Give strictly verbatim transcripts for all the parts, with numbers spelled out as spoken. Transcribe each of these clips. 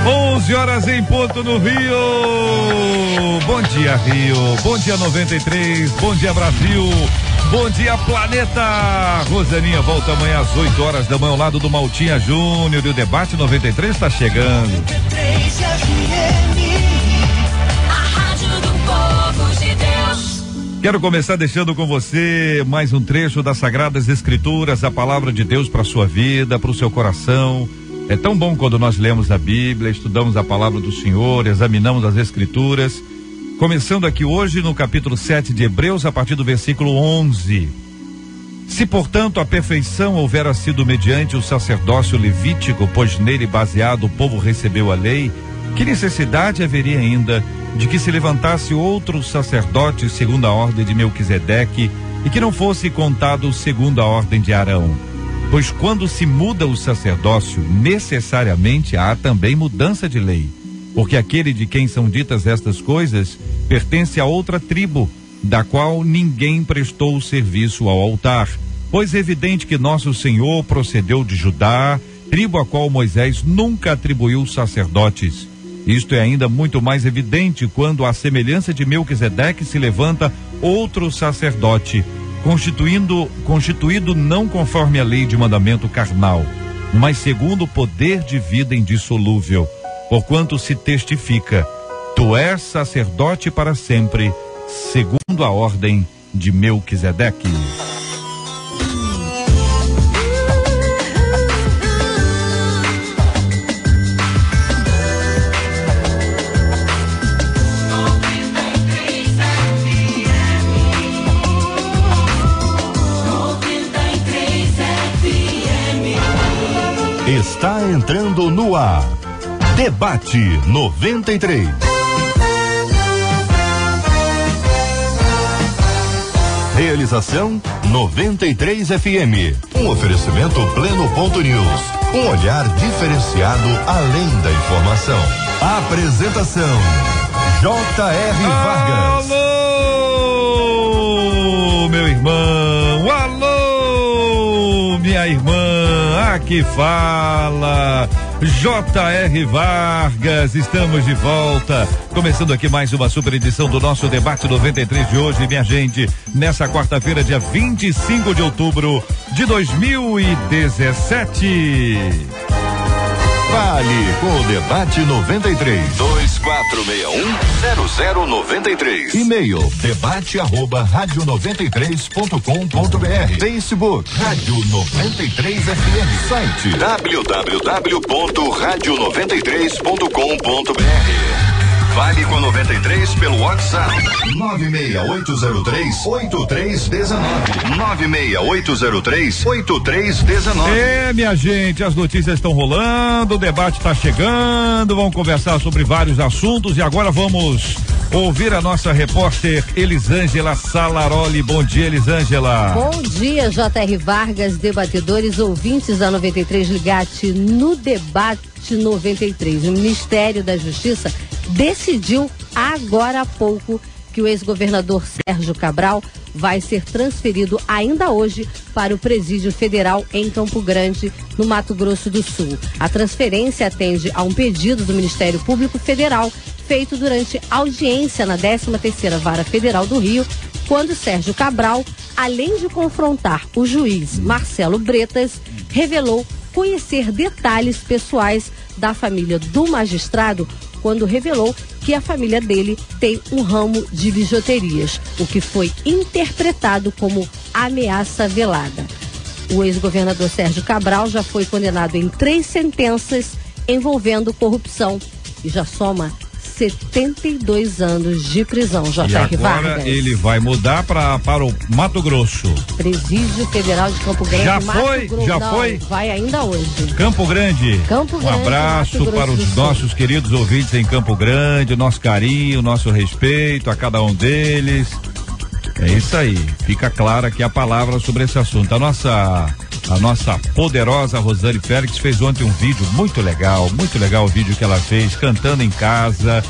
onze horas em ponto no Rio. Bom dia, Rio. Bom dia, noventa e três. Bom dia, Brasil. Bom dia, planeta. Rosaninha volta amanhã às oito horas da manhã ao lado do Maltinha Júnior. E o debate noventa e três está chegando. Quero começar deixando com você mais um trecho das Sagradas Escrituras, a palavra de Deus para sua vida, para o seu coração. É tão bom quando nós lemos a Bíblia, estudamos a palavra do Senhor, examinamos as Escrituras. Começando aqui hoje no capítulo sete de Hebreus, a partir do versículo onze. Se, portanto, a perfeição houvera sido mediante o sacerdócio levítico, pois nele baseado o povo recebeu a lei, que necessidade haveria ainda de que se levantasse outro sacerdote segundo a ordem de Melquisedeque e que não fosse contado segundo a ordem de Arão? Pois quando se muda o sacerdócio, necessariamente há também mudança de lei, porque aquele de quem são ditas estas coisas pertence a outra tribo, da qual ninguém prestou serviço ao altar, pois é evidente que nosso Senhor procedeu de Judá, tribo a qual Moisés nunca atribuiu sacerdotes. Isto é ainda muito mais evidente quando, à semelhança de Melquisedeque, se levanta outro sacerdote, constituindo, constituído não conforme a lei de mandamento carnal, mas segundo o poder de vida indissolúvel, porquanto se testifica: tu és sacerdote para sempre, segundo a ordem de Melquisedeque. Está entrando no ar. Debate noventa e três. Realização noventa e três F M. Um oferecimento Pleno Ponto News. Um olhar diferenciado além da informação. Apresentação: J R Vargas. Alô, meu irmão. Alô, minha irmã. Aqui fala J R Vargas. Estamos de volta, começando aqui mais uma super edição do nosso debate noventa e três de hoje, minha gente, nessa quarta-feira, dia vinte e cinco de outubro de dois mil e dezessete. Fale com o Debate noventa e três. dois quatro seis um, zero zero nove três. E-mail debate arroba rádio noventa e três ponto com ponto br. Facebook Rádio noventa e três F M. Site w w w ponto rádio noventa e três ponto com ponto br. Fale com a noventa e três pelo WhatsApp nove seis oito zero três oito três um nove. nove seis oito zero três oito três um nove. É, minha gente, as notícias estão rolando, o debate está chegando, vamos conversar sobre vários assuntos e agora vamos ouvir a nossa repórter Elisângela Salaroli. Bom dia, Elisângela. Bom dia, J R Vargas, debatedores, ouvintes da noventa e três Ligate no Debate noventa e três. O Ministério da Justiça decidiu agora há pouco que o ex-governador Sérgio Cabral vai ser transferido ainda hoje para o Presídio Federal em Campo Grande, no Mato Grosso do Sul. A transferência atende a um pedido do Ministério Público Federal feito durante audiência na décima terceira Vara Federal do Rio, quando Sérgio Cabral, além de confrontar o juiz Marcelo Bretas, revelou conhecer detalhes pessoais da família do magistrado, quando revelou que a família dele tem um ramo de bijuterias, o que foi interpretado como ameaça velada. O ex-governador Sérgio Cabral já foi condenado em três sentenças envolvendo corrupção e já soma setenta e dois anos de prisão. J R Vargas. Agora ele vai mudar pra, para o Mato Grosso. Presídio Federal de Campo Grande. Já Mato foi? Gro... Já Não, foi? Vai ainda hoje. Campo Grande. Campo Grande. Um abraço para os nossos queridos ouvintes em Campo Grande, nosso carinho, nosso respeito a cada um deles. É isso aí. Fica clara aqui a palavra sobre esse assunto. A nossa A nossa poderosa Rosane Félix fez ontem um vídeo muito legal, muito legal o vídeo que ela fez, cantando em casa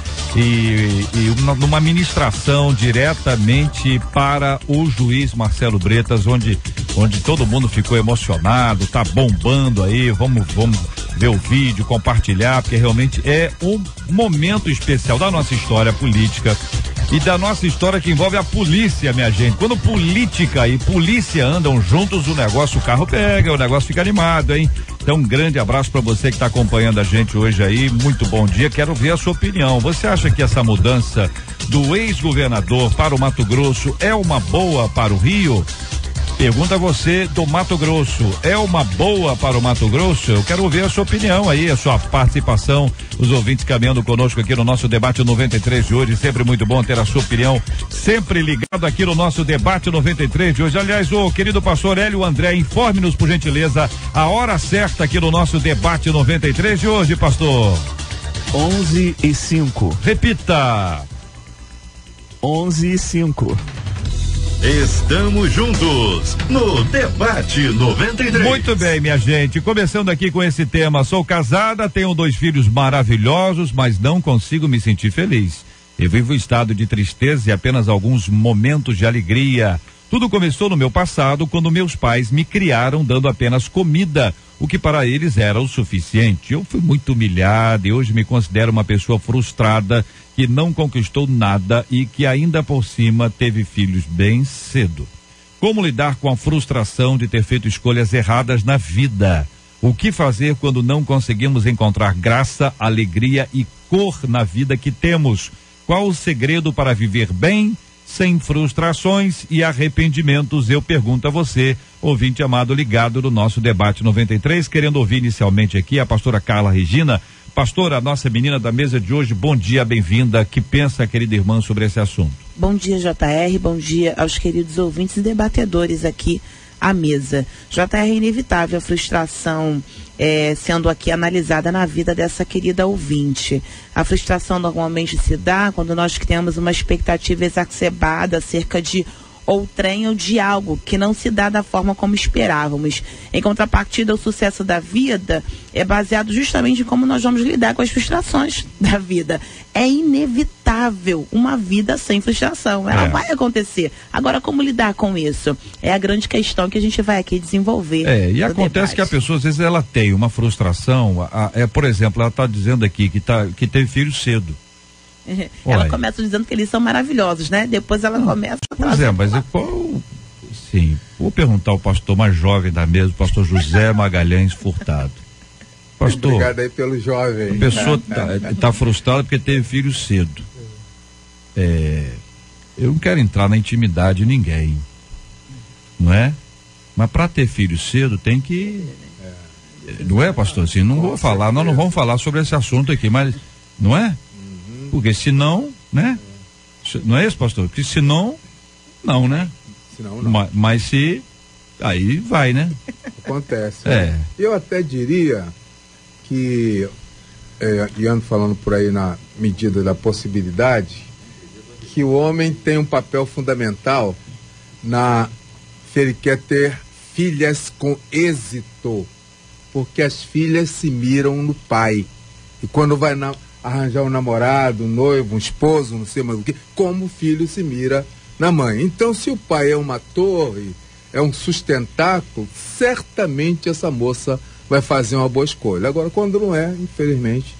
e, e uma, numa ministração diretamente para o juiz Marcelo Bretas, onde, onde todo mundo ficou emocionado, tá bombando aí, vamos, vamos, ver o vídeo, compartilhar, porque realmente é um momento especial da nossa história política e da nossa história que envolve a polícia, minha gente. Quando política e polícia andam juntos, o negócio, o carro pega, o negócio fica animado, hein? Então, um grande abraço para você que está acompanhando a gente hoje aí. Muito bom dia. Quero ver a sua opinião. Você acha que essa mudança do ex-governador para o Mato Grosso é uma boa para o Rio? Pergunta você do Mato Grosso, é uma boa para o Mato Grosso? Eu quero ouvir a sua opinião aí, a sua participação, os ouvintes caminhando conosco aqui no nosso debate noventa e três de hoje, sempre muito bom ter a sua opinião, sempre ligado aqui no nosso debate noventa e três de hoje. Aliás, o querido pastor Hélio André, informe-nos por gentileza a hora certa aqui no nosso debate noventa e três de hoje, pastor. onze e cinco. Repita. onze e cinco. Estamos juntos no Debate noventa e três. Muito bem, minha gente, começando aqui com esse tema. Sou casada, tenho dois filhos maravilhosos, mas não consigo me sentir feliz. Eu vivo em estado de tristeza e apenas alguns momentos de alegria. Tudo começou no meu passado, quando meus pais me criaram dando apenas comida, o que para eles era o suficiente. Eu fui muito humilhada e hoje me considero uma pessoa frustrada, que não conquistou nada e que ainda por cima teve filhos bem cedo. Como lidar com a frustração de ter feito escolhas erradas na vida? O que fazer quando não conseguimos encontrar graça, alegria e cor na vida que temos? Qual o segredo para viver bem, sem frustrações e arrependimentos? Eu pergunto a você, ouvinte amado ligado no nosso debate noventa e três, querendo ouvir inicialmente aqui a pastora Carla Regina. Pastora, a nossa menina da mesa de hoje, bom dia, bem-vinda. Que pensa, querida irmã, sobre esse assunto? Bom dia, J R, bom dia aos queridos ouvintes e debatedores aqui à mesa. J R, é inevitável a frustração é, sendo aqui analisada na vida dessa querida ouvinte. A frustração normalmente se dá quando nós temos uma expectativa exacerbada acerca de outrem ou de algo que não se dá da forma como esperávamos. Em contrapartida, o sucesso da vida é baseado justamente em como nós vamos lidar com as frustrações da vida. É inevitável uma vida sem frustração. Ela é. vai acontecer. Agora, como lidar com isso? É a grande questão que a gente vai aqui desenvolver. É, e acontece debate. Que a pessoa, às vezes, ela tem uma frustração. A, é, por exemplo, ela está dizendo aqui que, tá, que teve filho cedo. Ela Olha. começa dizendo que eles são maravilhosos, né? Depois ela começa a Pois é, mas uma... qual... Sim, vou perguntar ao pastor mais jovem da mesa, o pastor José Magalhães Furtado. Pastor, obrigado aí pelo jovem. A pessoa tá, tá frustrada porque teve filho cedo. É, eu não quero entrar na intimidade de ninguém, não é? Mas para ter filho cedo tem que... Não é, pastor? Assim, não vou falar, nós não vamos falar sobre esse assunto aqui, mas... Não é? Porque senão, né? Não é isso, pastor? Porque senão, não, né? Senão, não. Mas, mas se, aí vai, né? Acontece. É. Né? Eu até diria que, é, e ando falando por aí na medida da possibilidade, que o homem tem um papel fundamental na, se ele quer ter filhas com êxito, porque as filhas se miram no pai. E quando vai na arranjar um namorado, um noivo, um esposo, não sei mais o que, como o filho se mira na mãe. Então, se o pai é uma torre, é um sustentáculo, certamente essa moça vai fazer uma boa escolha. Agora, quando não é, infelizmente...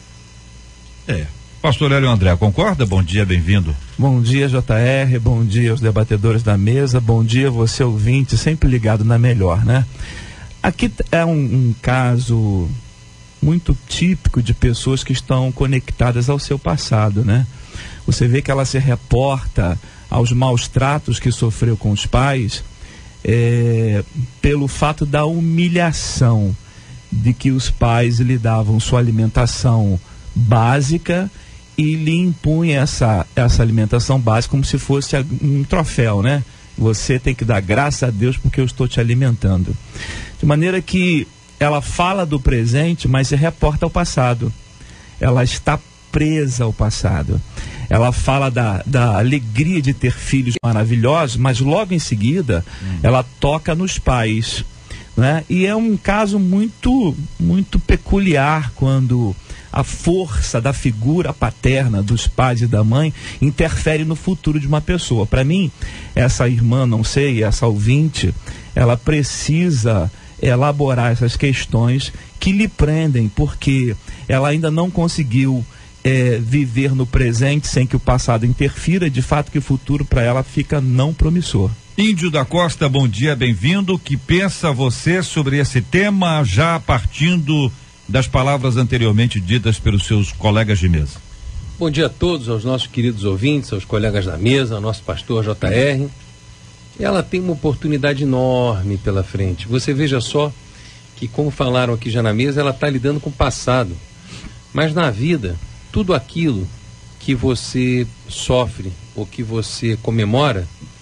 É. Pastor Hélio André, concorda? Bom dia, bem-vindo. Bom dia, J R, bom dia aos debatedores da mesa, bom dia você ouvinte, sempre ligado na melhor, né? Aqui é um, um caso... muito típico de pessoas que estão conectadas ao seu passado, né? Você vê que ela se reporta aos maus tratos que sofreu com os pais é, pelo fato da humilhação de que os pais lhe davam sua alimentação básica e lhe impunha essa, essa alimentação básica como se fosse um troféu, né? Você tem que dar graças a Deus porque eu estou te alimentando. De maneira que ela fala do presente, mas se reporta ao passado. Ela está presa ao passado. Ela fala da, da alegria de ter filhos maravilhosos, mas logo em seguida hum. ela toca nos pais, né? E é um caso muito, muito peculiar quando a força da figura paterna dos pais e da mãe interfere no futuro de uma pessoa. Para mim, essa irmã, não sei, essa ouvinte, ela precisa elaborar essas questões que lhe prendem, porque ela ainda não conseguiu é, viver no presente sem que o passado interfira, de fato que o futuro para ela fica não promissor. Índio da Costa, bom dia, bem-vindo. O que pensa você sobre esse tema, já partindo das palavras anteriormente ditas pelos seus colegas de mesa? Bom dia a todos, aos nossos queridos ouvintes, aos colegas da mesa, ao nosso pastor J R. Ela tem uma oportunidade enorme pela frente. Você veja só que, como falaram aqui já na mesa, ela está lidando com o passado. Mas na vida, tudo aquilo que você sofre ou que você comemora,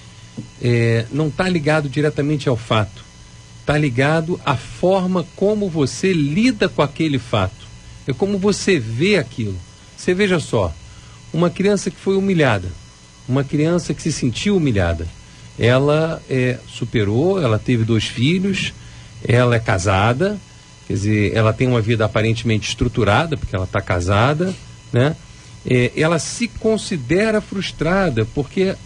é, não está ligado diretamente ao fato. Está ligado à forma como você lida com aquele fato. É como você vê aquilo. Você veja só, uma criança que foi humilhada, uma criança que se sentiu humilhada, ela é, superou, ela teve dois filhos, ela é casada, quer dizer, ela tem uma vida aparentemente estruturada, porque ela está casada, né? É, ela se considera frustrada, porque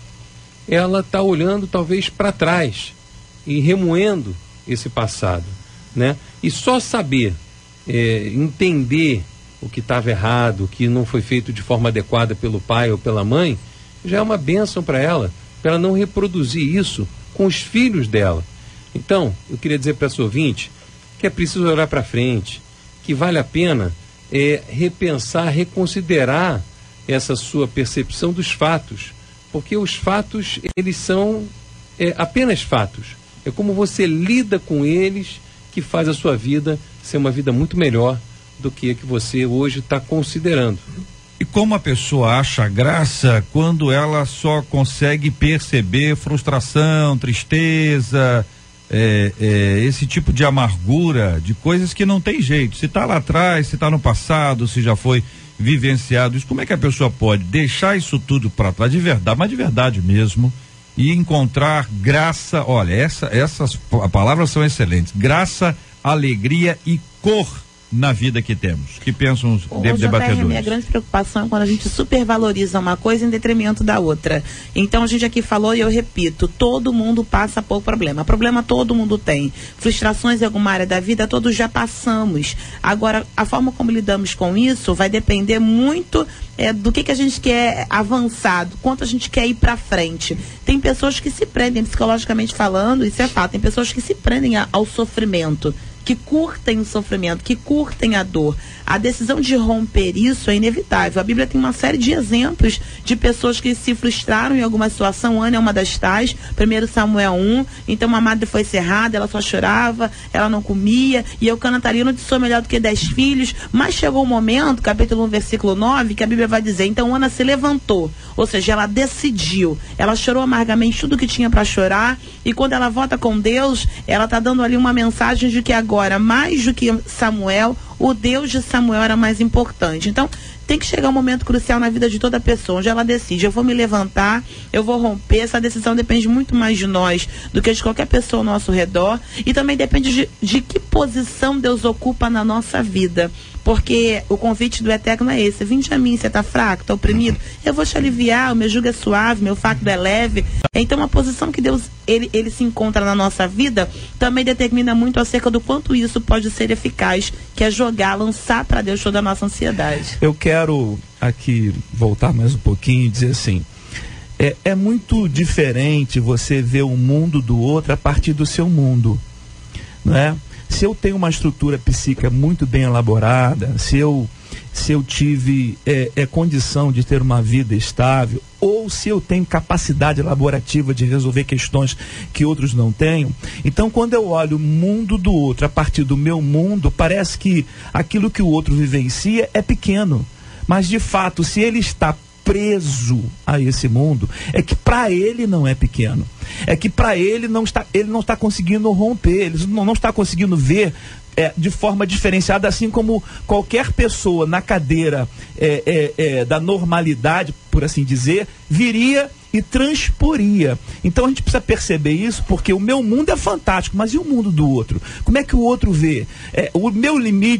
ela está olhando talvez para trás e remoendo esse passado, né? E só saber, é, entender o que estava errado, o que não foi feito de forma adequada pelo pai ou pela mãe, já é uma bênção para ela, para ela não reproduzir isso com os filhos dela. Então, eu queria dizer para essa ouvinte que é preciso olhar para frente, que vale a pena é, repensar, reconsiderar essa sua percepção dos fatos, porque os fatos, eles são é, apenas fatos. É como você lida com eles que faz a sua vida ser uma vida muito melhor do que a que você hoje está considerando. E como a pessoa acha graça quando ela só consegue perceber frustração, tristeza, é, é, esse tipo de amargura, de coisas que não tem jeito. Se está lá atrás, se está no passado, se já foi vivenciado isso, como é que a pessoa pode deixar isso tudo para trás de verdade, mas de verdade mesmo, e encontrar graça? Olha, essa, essas palavras são excelentes: graça, alegria e cor na vida que temos. Que pensam os o debatedores? A minha grande preocupação é quando a gente supervaloriza uma coisa em detrimento da outra. Então a gente aqui falou e eu repito, todo mundo passa por problema. Problema todo mundo tem. Frustrações em alguma área da vida, todos já passamos. Agora, a forma como lidamos com isso vai depender muito é, do que, que a gente quer avançar, do quanto a gente quer ir para frente. Tem pessoas que se prendem, psicologicamente falando, isso é fato, tem pessoas que se prendem a, ao sofrimento, que curtem o sofrimento, que curtem a dor. A decisão de romper isso é inevitável. A Bíblia tem uma série de exemplos de pessoas que se frustraram em alguma situação. Ana é uma das tais, primeiro Samuel um, então uma madre foi cerrada, ela só chorava, ela não comia, e Eucana estaria não te sou melhor do que dez filhos, mas chegou um momento, capítulo um, versículo nove, que a Bíblia vai dizer, então Ana se levantou, ou seja, ela decidiu, ela chorou amargamente tudo que tinha para chorar, e quando ela volta com Deus, ela está dando ali uma mensagem de que agora, mais do que Samuel, o Deus de Samuel era mais importante. Então, tem que chegar um momento crucial na vida de toda pessoa, onde ela decide, eu vou me levantar, eu vou romper. Essa decisão depende muito mais de nós do que de qualquer pessoa ao nosso redor, e também depende de, de que posição Deus ocupa na nossa vida. Porque o convite do Eterno é esse: vinde a mim, você está fraco, está oprimido, eu vou te aliviar, o meu jugo é suave, meu fardo é leve. Então a posição que Deus ele, ele se encontra na nossa vida também determina muito acerca do quanto isso pode ser eficaz, que é jogar, lançar para Deus toda a nossa ansiedade. Eu quero aqui voltar mais um pouquinho e dizer assim, é, é muito diferente você ver o mundo do outro a partir do seu mundo, não é? Se eu tenho uma estrutura psíquica muito bem elaborada, se eu, se eu tive é, é, condição de ter uma vida estável, ou se eu tenho capacidade elaborativa de resolver questões que outros não tenham, então quando eu olho o mundo do outro a partir do meu mundo, parece que aquilo que o outro vivencia é pequeno. Mas de fato, se ele está preso a esse mundo, é que para ele não é pequeno, é que para ele não está, ele não está conseguindo romper, ele não, não está conseguindo ver é, de forma diferenciada, assim como qualquer pessoa na cadeira é, é, é, da normalidade, por assim dizer, viria e transporia. Então a gente precisa perceber isso, porque o meu mundo é fantástico, mas e o mundo do outro? Como é que o outro vê? É, o meu limite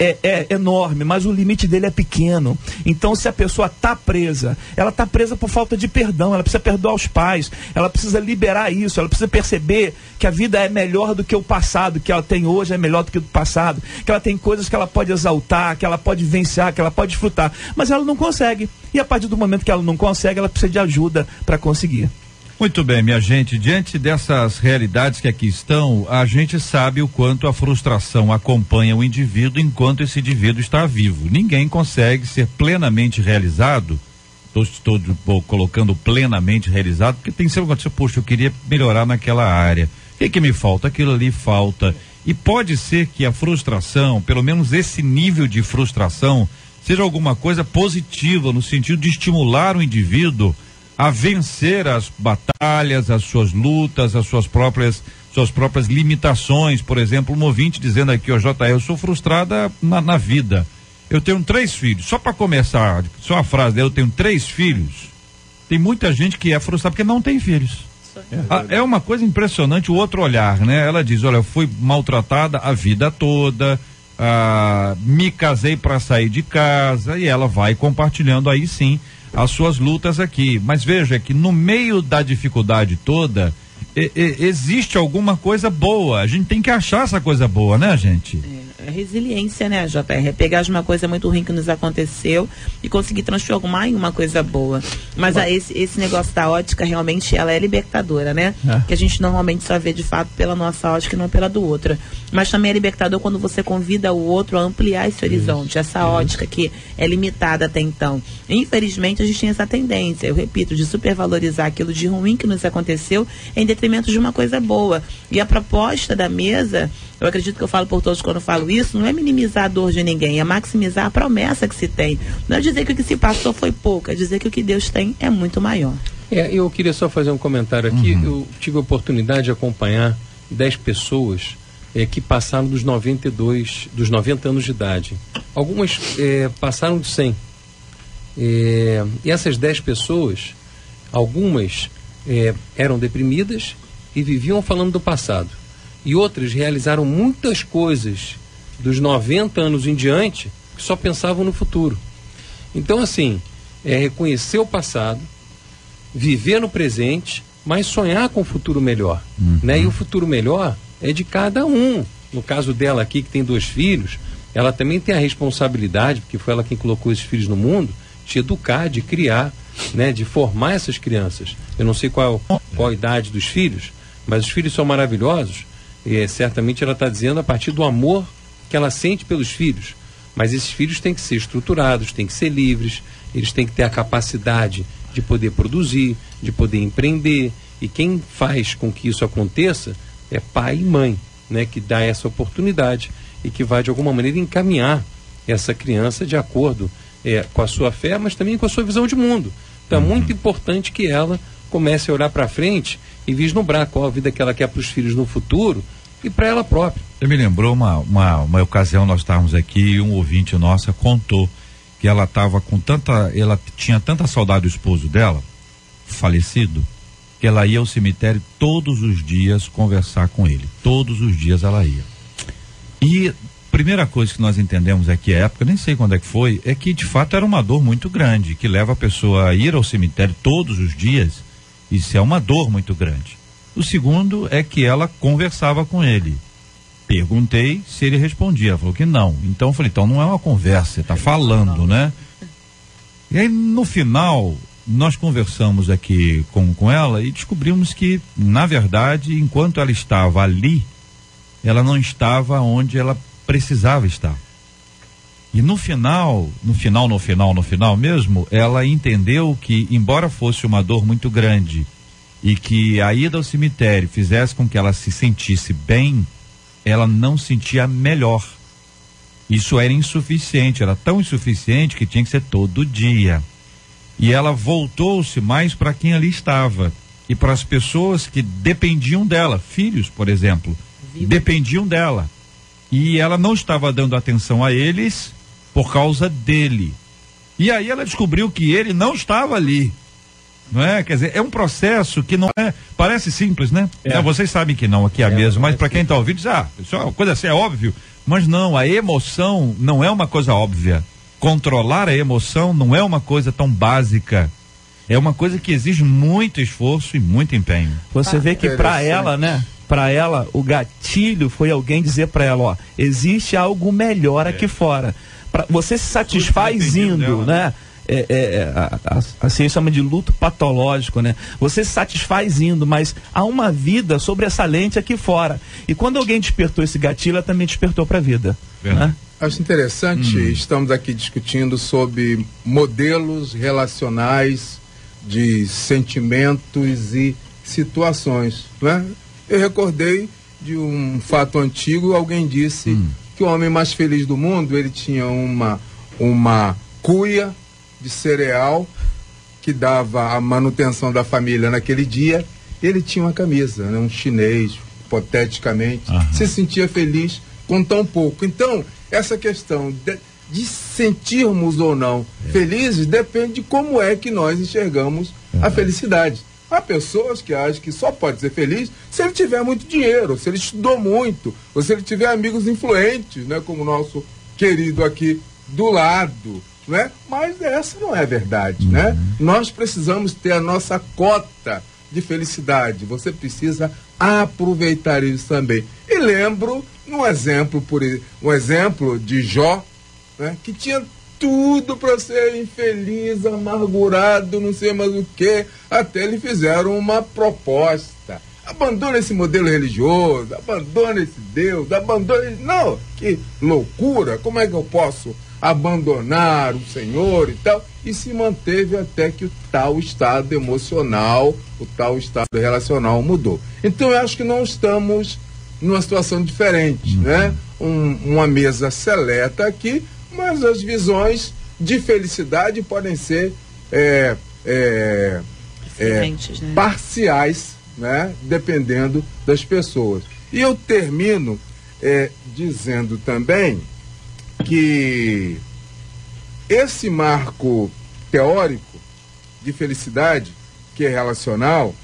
é, é enorme, mas o limite dele é pequeno. Então, se a pessoa está presa, ela está presa por falta de perdão, ela precisa perdoar os pais, ela precisa liberar isso, ela precisa perceber que a vida é melhor do que o passado, que ela tem hoje é melhor do que o passado, que ela tem coisas que ela pode exaltar, que ela pode vivenciar, que ela pode desfrutar, mas ela não consegue. E a partir do momento que ela não consegue, ela precisa de ajuda para conseguir. Muito bem, minha gente, diante dessas realidades que aqui estão, a gente sabe o quanto a frustração acompanha o indivíduo enquanto esse indivíduo está vivo. Ninguém consegue ser plenamente realizado, estou, estou colocando plenamente realizado, porque tem sempre acontecido, poxa, eu queria melhorar naquela área. O que, que me falta? Aquilo ali falta. E pode ser que a frustração, pelo menos esse nível de frustração, seja alguma coisa positiva, no sentido de estimular o indivíduo a vencer as batalhas, as suas lutas, as suas próprias, suas próprias limitações. Por exemplo, um ouvinte dizendo aqui, ó, J R, eu sou frustrada na, na vida. Eu tenho três filhos. Só para começar, só a frase, eu tenho três filhos. Tem muita gente que é frustrada porque não tem filhos. É, é uma coisa impressionante o outro olhar, né? Ela diz, olha, eu fui maltratada a vida toda, ah, me casei para sair de casa, e ela vai compartilhando aí sim as suas lutas aqui. Mas veja que no meio da dificuldade toda, e, e, existe alguma coisa boa. A gente tem que achar essa coisa boa, né, gente? É, é resiliência, né, J R? É pegar uma coisa muito ruim que nos aconteceu e conseguir transformar em uma coisa boa. Mas a, esse, esse negócio da ótica, realmente, ela é libertadora, né? É. Que a gente normalmente só vê, de fato, pela nossa ótica e não pela do outro. Mas também é libertador quando você convida o outro a ampliar esse horizonte, isso, essa isso. ótica que é limitada até então. Infelizmente, a gente tem essa tendência, eu repito, de supervalorizar aquilo de ruim que nos aconteceu em detrimento de uma coisa boa. E a proposta da mesa, eu acredito que eu falo por todos quando falo isso, não é minimizar a dor de ninguém, é maximizar a promessa que se tem. Não é dizer que o que se passou foi pouco, é dizer que o que Deus tem é muito maior. É, eu queria só fazer um comentário aqui. Uhum. Eu tive a oportunidade de acompanhar dez pessoas é, que passaram dos noventa e dois, dos noventa anos de idade. Algumas é, passaram de cem. É, e essas dez pessoas, algumas é, eram deprimidas e viviam falando do passado. E outras realizaram muitas coisas dos noventa anos em diante que só pensavam no futuro. Então, assim, é reconhecer o passado, viver no presente, mas sonhar com um futuro melhor. Uhum. Né? E o futuro melhor é de cada um. No caso dela aqui, que tem dois filhos, ela também tem a responsabilidade, porque foi ela quem colocou esses filhos no mundo, de educar, de criar, né, de formar essas crianças. Eu não sei qual, qual a idade dos filhos, mas os filhos são maravilhosos, e certamente ela está dizendo a partir do amor que ela sente pelos filhos. Mas esses filhos têm que ser estruturados, têm que ser livres, eles têm que ter a capacidade de poder produzir, de poder empreender, e quem faz com que isso aconteça é pai e mãe, né, que dá essa oportunidade e que vai de alguma maneira encaminhar essa criança de acordo É, com a sua fé, mas também com a sua visão de mundo. Então é muito importante que ela comece a olhar para frente e vislumbrar qual a vida que ela quer para os filhos no futuro e para ela própria. Você me lembrou uma, uma, uma ocasião, nós estávamos aqui e um ouvinte nossa contou que ela estava com tanta, ela tinha tanta saudade do esposo dela, falecido, que ela ia ao cemitério todos os dias conversar com ele. Todos os dias ela ia. E primeira coisa que nós entendemos aqui, a época, nem sei quando é que foi, é que de fato era uma dor muito grande, que leva a pessoa a ir ao cemitério todos os dias. Isso é uma dor muito grande. O segundo é que ela conversava com ele. Perguntei se ele respondia, ela falou que não. Então eu falei, então não é uma conversa, você está falando, né? E aí no final, nós conversamos aqui com, com ela e descobrimos que, na verdade, enquanto ela estava ali, ela não estava onde ela precisava estar. E no final, no final, no final, no final mesmo, ela entendeu que, embora fosse uma dor muito grande e que a ida ao cemitério fizesse com que ela se sentisse bem, ela não sentia melhor. Isso era insuficiente, era tão insuficiente que tinha que ser todo dia. E ela voltou-se mais para quem ali estava e para as pessoas que dependiam dela, filhos, por exemplo, Viva. dependiam dela. E ela não estava dando atenção a eles por causa dele. E aí ela descobriu que ele não estava ali. Não é? Quer dizer, é um processo que não é, parece simples, né? É. É, vocês sabem que não aqui é, é mesmo, mas para quem está ouvindo, diz, ah, isso é uma coisa assim, é óbvio. Mas não, a emoção não é uma coisa óbvia. Controlar a emoção não é uma coisa tão básica. É uma coisa que exige muito esforço e muito empenho. Você ah, vê que para ela, né? Para ela, o gatilho foi alguém dizer para ela, ó, existe algo melhor é. aqui fora. Pra, você se satisfaz indo, dela, né? É, é, a, a, a ciência chama de luto patológico, né? Você se satisfaz indo, mas há uma vida sobressalente aqui fora. E quando alguém despertou esse gatilho, ela também despertou para a vida. Né? Acho interessante, hum. estamos aqui discutindo sobre modelos relacionais de sentimentos e situações, né? Eu recordei de um fato antigo, alguém disse hum. que o homem mais feliz do mundo, ele tinha uma, uma cuia de cereal que dava a manutenção da família naquele dia, ele tinha uma camisa, né? Um chinês, hipoteticamente, uhum. se sentia feliz com tão pouco. Então, essa questão de, de sentirmos ou não é. felizes depende de como é que nós enxergamos uhum. a felicidade. Há pessoas que acham que só pode ser feliz se ele tiver muito dinheiro, se ele estudou muito, ou se ele tiver amigos influentes, né? Como o nosso querido aqui do lado. Né? Mas essa não é a verdade, uhum. né? Nós precisamos ter a nossa cota de felicidade. Você precisa aproveitar isso também. E lembro um exemplo, por um exemplo de Jó, né? Que tinha tudo para ser infeliz, amargurado, não sei mais o que, até lhe fizeram uma proposta. Abandona esse modelo religioso, abandona esse Deus, abandona... Não, que loucura, como é que eu posso abandonar o Senhor e tal? E se manteve até que o tal estado emocional, o tal estado relacional mudou. Então eu acho que não estamos numa situação diferente, uhum. né? Um, uma mesa seleta aqui, mas as visões de felicidade podem ser é, é, é, né? parciais, né? Dependendo das pessoas. E eu termino é, dizendo também que esse marco teórico de felicidade, que é relacional,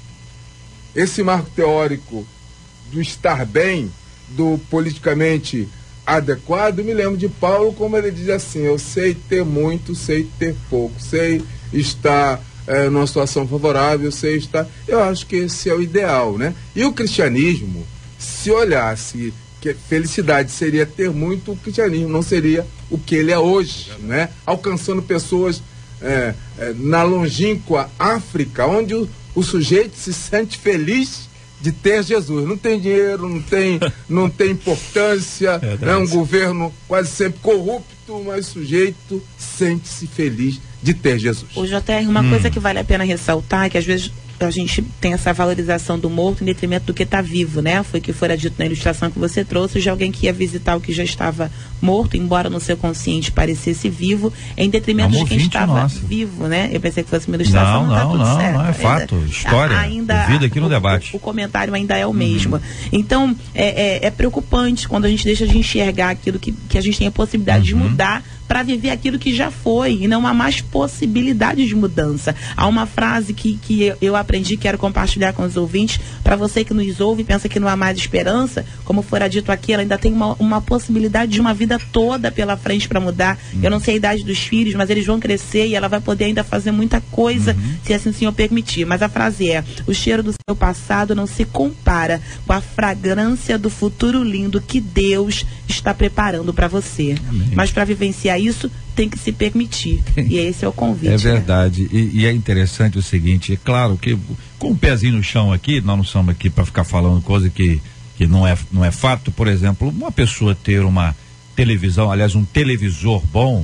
esse marco teórico do estar bem, do politicamente adequado, me lembro de Paulo, como ele diz assim: eu sei ter muito, sei ter pouco, sei estar é, numa situação favorável, sei estar... Eu acho que esse é o ideal, né? E o cristianismo, se olhasse que felicidade seria ter muito, o cristianismo não seria o que ele é hoje, né? Alcançando pessoas é, é, na longínqua África, onde o, o sujeito se sente feliz de ter Jesus. Não tem dinheiro, não tem, não tem importância, é, é um governo quase sempre corrupto, mas o sujeito sente-se feliz de ter Jesus. O J R, uma hum. coisa que vale a pena ressaltar é que às vezes a gente tem essa valorização do morto em detrimento do que está vivo, né? Foi o que fora dito na ilustração que você trouxe, de alguém que ia visitar o que já estava morto, embora no seu consciente parecesse vivo, em detrimento é um de quem estava nosso. vivo, né? Eu pensei que fosse uma ilustração, não, não, não, tá tudo não, certo. Não, é fato, ainda, história, ainda, vida aqui no o, debate. O, o comentário ainda é o mesmo. Uhum. Então, é, é, é preocupante quando a gente deixa de enxergar aquilo que, que a gente tem a possibilidade uhum. de mudar para viver aquilo que já foi, e não há mais possibilidade de mudança. Há uma frase que, que eu aprendi, quero compartilhar com os ouvintes, para você que nos ouve e pensa que não há mais esperança, como fora dito aqui, ela ainda tem uma, uma possibilidade de uma vida toda pela frente para mudar. Uhum. Eu não sei a idade dos filhos, mas eles vão crescer e ela vai poder ainda fazer muita coisa, uhum. se assim o Senhor permitir. Mas a frase é: o cheiro do seu passado não se compara com a fragrância do futuro lindo que Deus está preparando para você. Amém. Mas para vivenciar isso, tem que se permitir. E esse é o convite. É verdade. Né? E, e é interessante o seguinte, é claro que com o pezinho no chão aqui, nós não somos aqui para ficar falando coisa que, que não, é, não é fato. Por exemplo, uma pessoa ter uma televisão, aliás, um televisor bom,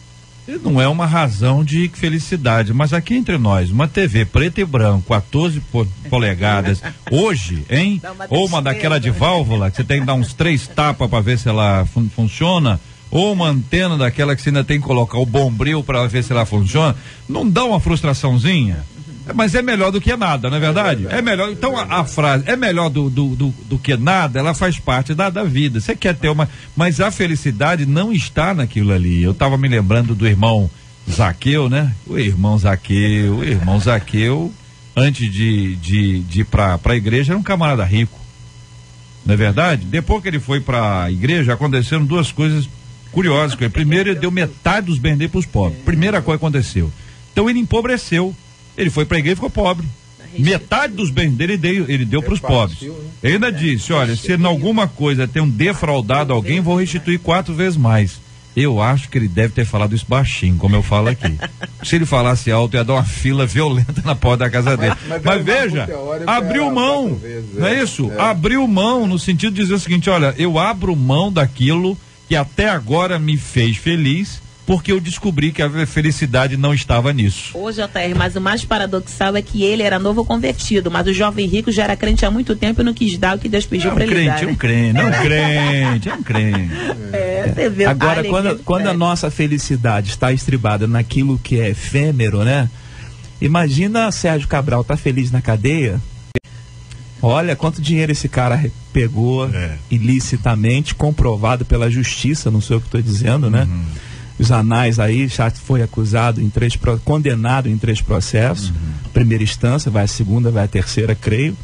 não é uma razão de felicidade, mas aqui entre nós, uma T V preto e branco, quatorze polegadas, hoje, hein? Uma ou uma daquela de válvula, que você tem que dar uns três tapas para ver se ela fun funciona, ou uma antena daquela que você ainda tem que colocar o bombril para ver se ela funciona, não dá uma frustraçãozinha? Mas é melhor do que nada, não é verdade? É melhor. Então a, a frase é melhor do, do, do, do que nada, ela faz parte da, da vida. Você quer ter uma. Mas a felicidade não está naquilo ali. Eu estava me lembrando do irmão Zaqueu, né? O irmão Zaqueu, o irmão Zaqueu, antes de, de, de ir para a igreja, era um camarada rico. Não é verdade? Depois que ele foi para a igreja, aconteceram duas coisas curiosas com ele. Primeiro, ele deu metade dos bens dele para os pobres. Primeira coisa que aconteceu. Então ele empobreceu. Ele foi para a igreja e ficou pobre. Metade dos bens dele ele deu, ele deu para os pobres. Ele ainda disse, olha, se em alguma coisa tem um defraudado alguém, vou restituir quatro vezes mais. Eu acho que ele deve ter falado isso baixinho, como eu falo aqui. Se ele falasse alto, ia dar uma fila violenta na porta da casa dele. Mas, mas, mas veja, abriu mão, vezes, não é isso? É. Abriu mão no sentido de dizer o seguinte, olha, eu abro mão daquilo que até agora me fez feliz, porque eu descobri que a felicidade não estava nisso. Ô, J R, mas o mais paradoxal é que ele era novo convertido, mas o jovem rico já era crente há muito tempo e não quis dar o que Deus pediu é um para ele dar. É um crente, é um crente, é um crente. É, você vê. Agora, quando, quando a nossa felicidade está estribada naquilo que é efêmero, né? Imagina Sérgio Cabral tá feliz na cadeia. Olha quanto dinheiro esse cara pegou é. ilicitamente, comprovado pela justiça, não sei o que estou dizendo, né? Uhum. Os anais aí, já foi acusado em três, condenado em três processos, uhum. primeira instância, vai a segunda, vai a terceira, creio,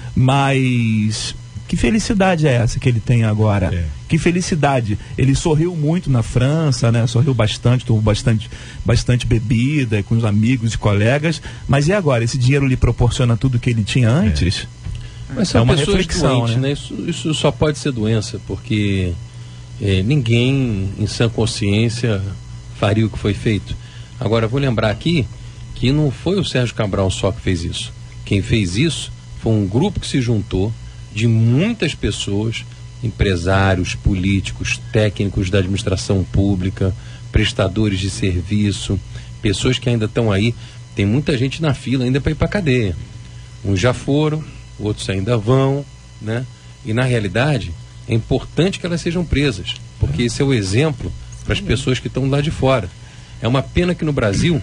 mas que felicidade é essa que ele tem agora? É. Que felicidade, ele sorriu muito na França, né? Sorriu bastante, tomou bastante, bastante bebida com os amigos e colegas, mas e agora? Esse dinheiro lhe proporciona tudo que ele tinha antes? É. Mas são é uma pessoas reflexão, doentes, né? né? Isso, isso só pode ser doença, porque É, ninguém em sã consciência faria o que foi feito. Agora, vou lembrar aqui que não foi o Sérgio Cabral só que fez isso. Quem fez isso foi um grupo que se juntou de muitas pessoas, empresários, políticos, técnicos da administração pública, prestadores de serviço, pessoas que ainda estão aí. Tem muita gente na fila ainda para ir para a cadeia. Uns já foram, outros ainda vão, né? E na realidade é importante que elas sejam presas, porque esse é o exemplo para as pessoas que estão lá de fora. É uma pena que no Brasil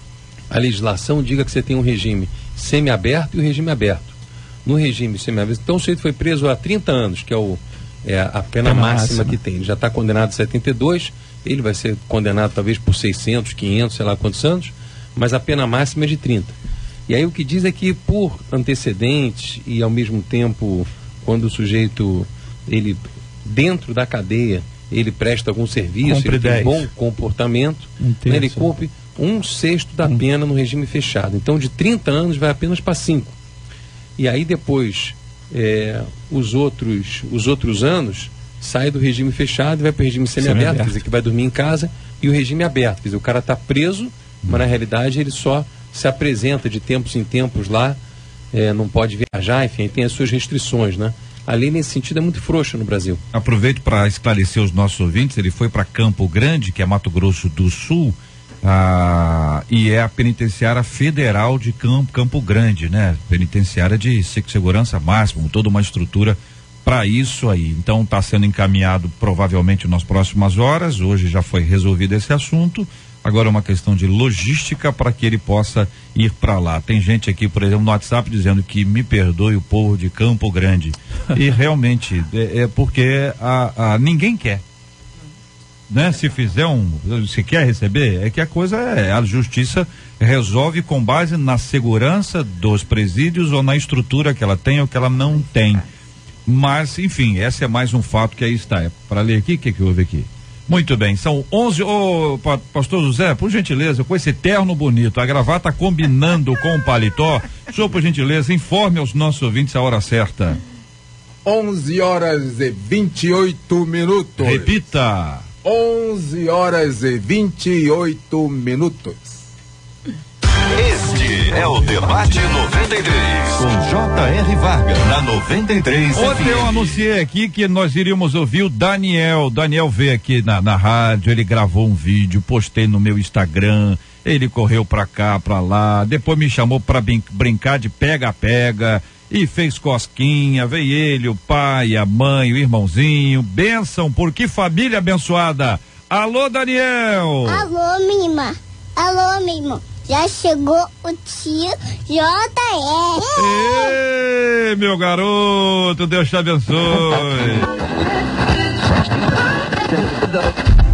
a legislação diga que você tem um regime semiaberto e um regime aberto. No regime semiaberto, então o sujeito foi preso há trinta anos, que é, o, é a pena, pena máxima, máxima que tem. Ele já está condenado a setenta e dois, ele vai ser condenado talvez por seiscentos, quinhentos, sei lá quantos anos, mas a pena máxima é de trinta. E aí o que diz é que por antecedentes e ao mesmo tempo, quando o sujeito, ele dentro da cadeia, ele presta algum serviço, Compre ele tem dez. bom comportamento, um né, ele cumpre um sexto da um. pena no regime fechado. Então de trinta anos vai apenas para cinco. E aí depois é, os, outros, os outros anos sai do regime fechado e vai para o regime semiaberto, quer dizer, que vai dormir em casa, e o regime aberto, quer dizer, o cara está preso, hum. mas na realidade ele só se apresenta de tempos em tempos lá, é, não pode viajar, enfim, tem as suas restrições, né? A lei nesse sentido é muito frouxa no Brasil. Aproveito para esclarecer os nossos ouvintes, ele foi para Campo Grande, que é Mato Grosso do Sul, ah, e é a penitenciária federal de Campo, Campo Grande, né? Penitenciária de segurança máxima, toda uma estrutura para isso aí. Então está sendo encaminhado provavelmente nas próximas horas, hoje já foi resolvido esse assunto. Agora é uma questão de logística para que ele possa ir para lá. Tem gente aqui, por exemplo, no WhatsApp dizendo que me perdoe o povo de Campo Grande. E realmente é, é porque a, a, ninguém quer. Né? Se fizer um, se quer receber, é que a coisa é, a justiça resolve com base na segurança dos presídios ou na estrutura que ela tem ou que ela não tem. Mas, enfim, esse é mais um fato que aí está. É para ler aqui, o que que houve aqui? Muito bem, são onze, ô oh, pastor José, por gentileza, com esse terno bonito, a gravata combinando com o paletó, senhor, por gentileza, informe aos nossos ouvintes a hora certa. onze horas e vinte e oito minutos. Repita. onze horas e vinte e oito minutos. Este é o Debate noventa e três, com J R Vargas, na noventa e três. Ontem eu anunciei aqui que nós iríamos ouvir o Daniel. Daniel veio aqui na, na rádio, ele gravou um vídeo, postei no meu Instagram, ele correu pra cá, pra lá, depois me chamou pra brin- brincar de pega-pega e fez cosquinha, veio ele, o pai, a mãe, o irmãozinho, bênção, por que família abençoada. Alô, Daniel! Alô, Mima. Alô, Mima. Já chegou o tio J R. Ei, meu garoto, Deus te abençoe. O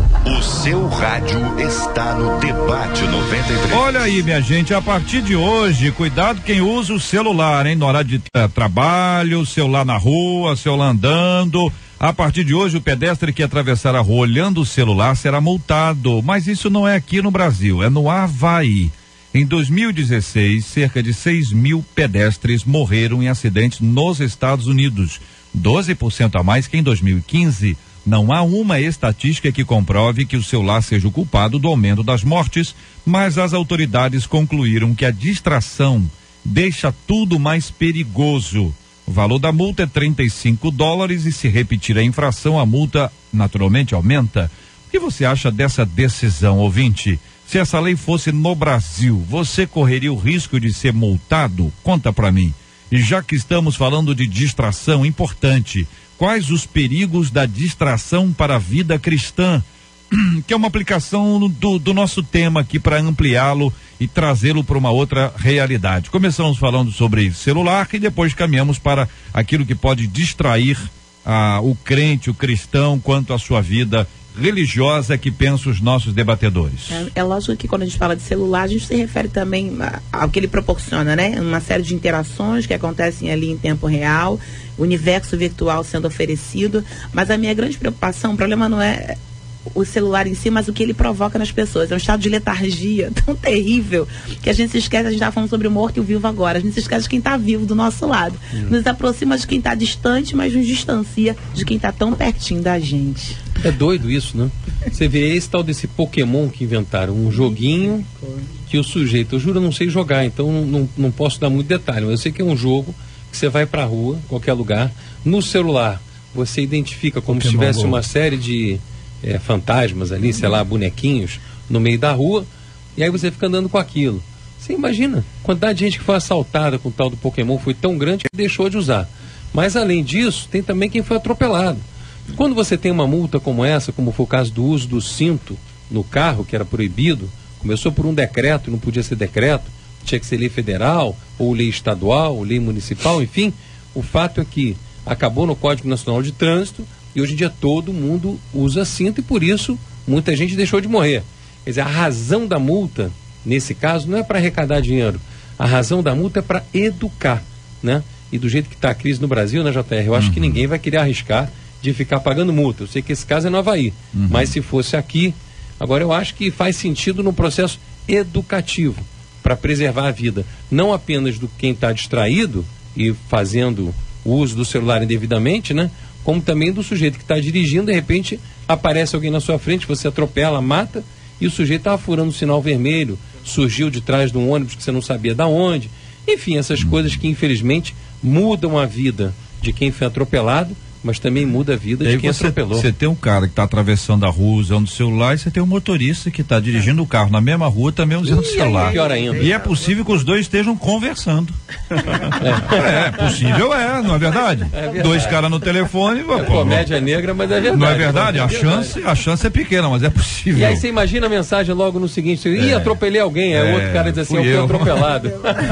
seu rádio está no Debate noventa e três. Olha aí, minha gente, a partir de hoje, cuidado quem usa o celular, hein? Na hora de uh, trabalho, celular na rua, celular andando. A partir de hoje, o pedestre que atravessar a rua olhando o celular será multado. Mas isso não é aqui no Brasil, é no Havaí. Em dois mil e dezesseis, cerca de seis mil pedestres morreram em acidentes nos Estados Unidos, doze por cento a mais que em dois mil e quinze. Não há uma estatística que comprove que o celular seja o culpado do aumento das mortes, mas as autoridades concluíram que a distração deixa tudo mais perigoso. O valor da multa é trinta e cinco dólares e se repetir a infração, a multa naturalmente aumenta. O que você acha dessa decisão, ouvinte? Se essa lei fosse no Brasil, você correria o risco de ser multado? Conta pra mim. E já que estamos falando de distração, importante, quais os perigos da distração para a vida cristã? Que é uma aplicação do, do nosso tema aqui para ampliá-lo e trazê-lo para uma outra realidade. Começamos falando sobre celular e depois caminhamos para aquilo que pode distrair ah, o crente, o cristão, quanto à sua vida religiosa, que pensam os nossos debatedores. É, é lógico que quando a gente fala de celular, a gente se refere também ao que ele proporciona, né? Uma série de interações que acontecem ali em tempo real, universo virtual sendo oferecido, mas a minha grande preocupação, o problema não é o celular em si, mas o que ele provoca nas pessoas. É um estado de letargia tão terrível que a gente se esquece. A gente estava falando sobre o morto e o vivo agora. A gente se esquece de quem está vivo do nosso lado. Hum. Nos aproxima de quem está distante, mas nos distancia de quem está tão pertinho da gente. É doido isso, né? Você vê esse tal desse Pokémon que inventaram, um joguinho que o sujeito, eu juro, eu não sei jogar, então não, não, não posso dar muito detalhe, mas eu sei que é um jogo que você vai pra rua, qualquer lugar, no celular você identifica como Pokémon se tivesse Go. uma série de É, fantasmas ali, sei lá, bonequinhos no meio da rua, e aí você fica andando com aquilo. Você imagina, a quantidade de gente que foi assaltada com o tal do Pokémon foi tão grande que deixou de usar. Mas além disso, tem também quem foi atropelado. Quando você tem uma multa como essa, como foi o caso do uso do cinto no carro, que era proibido, começou por um decreto, não podia ser decreto, tinha que ser lei federal, ou lei estadual, ou lei municipal, enfim, o fato é que acabou no Código Nacional de Trânsito. E hoje em dia todo mundo usa cinto e por isso muita gente deixou de morrer. Quer dizer, a razão da multa, nesse caso, não é para arrecadar dinheiro. A razão da multa é para educar, né? E do jeito que está a crise no Brasil, né, J R? Eu acho uhum. que ninguém vai querer arriscar de ficar pagando multa. Eu sei que esse caso é no Havaí, uhum. mas se fosse aqui, agora eu acho que faz sentido no processo educativo para preservar a vida, não apenas do quem está distraído e fazendo o uso do celular indevidamente, né? Como também do sujeito que está dirigindo, de repente aparece alguém na sua frente, você atropela, mata, e o sujeito estava furando o sinal vermelho, surgiu de trás de um ônibus que você não sabia de onde. Enfim, essas hum. coisas que infelizmente mudam a vida de quem foi atropelado, mas também muda a vida de quem você, atropelou. Você tem um cara que está atravessando a rua usando o celular e você tem um motorista que está dirigindo é. o carro na mesma rua também usando o celular. Pior ainda. E é possível que os dois estejam conversando. É, é possível, é, não é verdade? É verdade. Dois caras no telefone. É pô, comédia negra, mas é verdade. Não é verdade? A chance, a chance é pequena, mas é possível. E aí você imagina a mensagem logo no seguinte: ih, é. atropelei alguém. Aí o é, outro cara diz assim: eu fui eu. atropelado.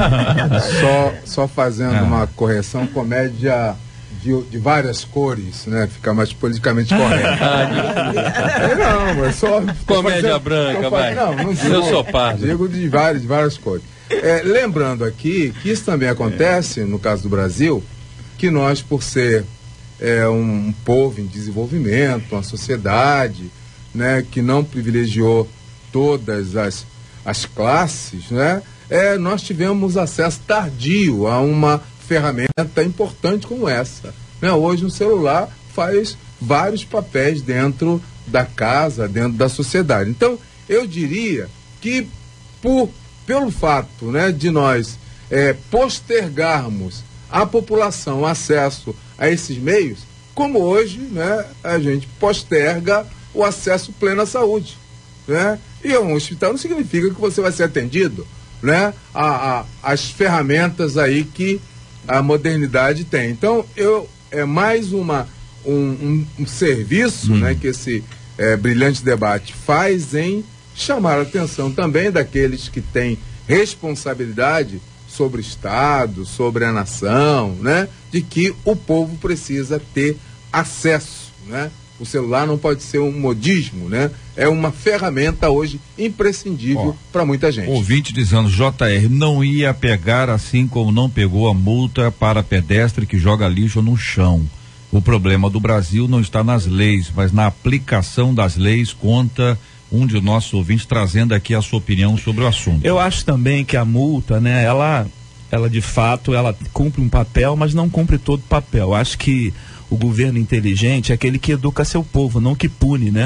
Só, só fazendo é. uma correção, comédia. De, de várias cores, né? Ficar mais politicamente correto. é, não, mas só. Comédia fazendo, branca, vai. Não, não digo, eu sou pardo. Digo de várias, de várias cores. É, lembrando aqui que isso também acontece, no caso do Brasil, que nós, por ser é, um, um povo em desenvolvimento, uma sociedade, né, que não privilegiou todas as, as classes, né? É, nós tivemos acesso tardio a uma ferramenta importante como essa, né? Hoje o celular faz vários papéis dentro da casa, dentro da sociedade. Então, eu diria que por, pelo fato, né, de nós é, postergarmos a população acesso a esses meios, como hoje, né, a gente posterga o acesso pleno à saúde, né? E um hospital não significa que você vai ser atendido, né, a, a, as ferramentas aí que a modernidade tem. Então, eu, é mais uma, um, um, um serviço, hum. né, que esse é, brilhante debate faz em chamar a atenção também daqueles que têm responsabilidade sobre o Estado, sobre a nação, né, de que o povo precisa ter acesso, né, O celular não pode ser um modismo, né? É uma ferramenta hoje imprescindível para muita gente. Ouvinte dizendo, J R, não ia pegar assim como não pegou a multa para pedestre que joga lixo no chão. O problema do Brasil não está nas leis, mas na aplicação das leis, conta um de nossos ouvintes trazendo aqui a sua opinião sobre o assunto. Eu acho também que a multa, né, ela, ela de fato, ela cumpre um papel, mas não cumpre todo o papel. Eu acho que o governo inteligente é aquele que educa seu povo, não que pune, né?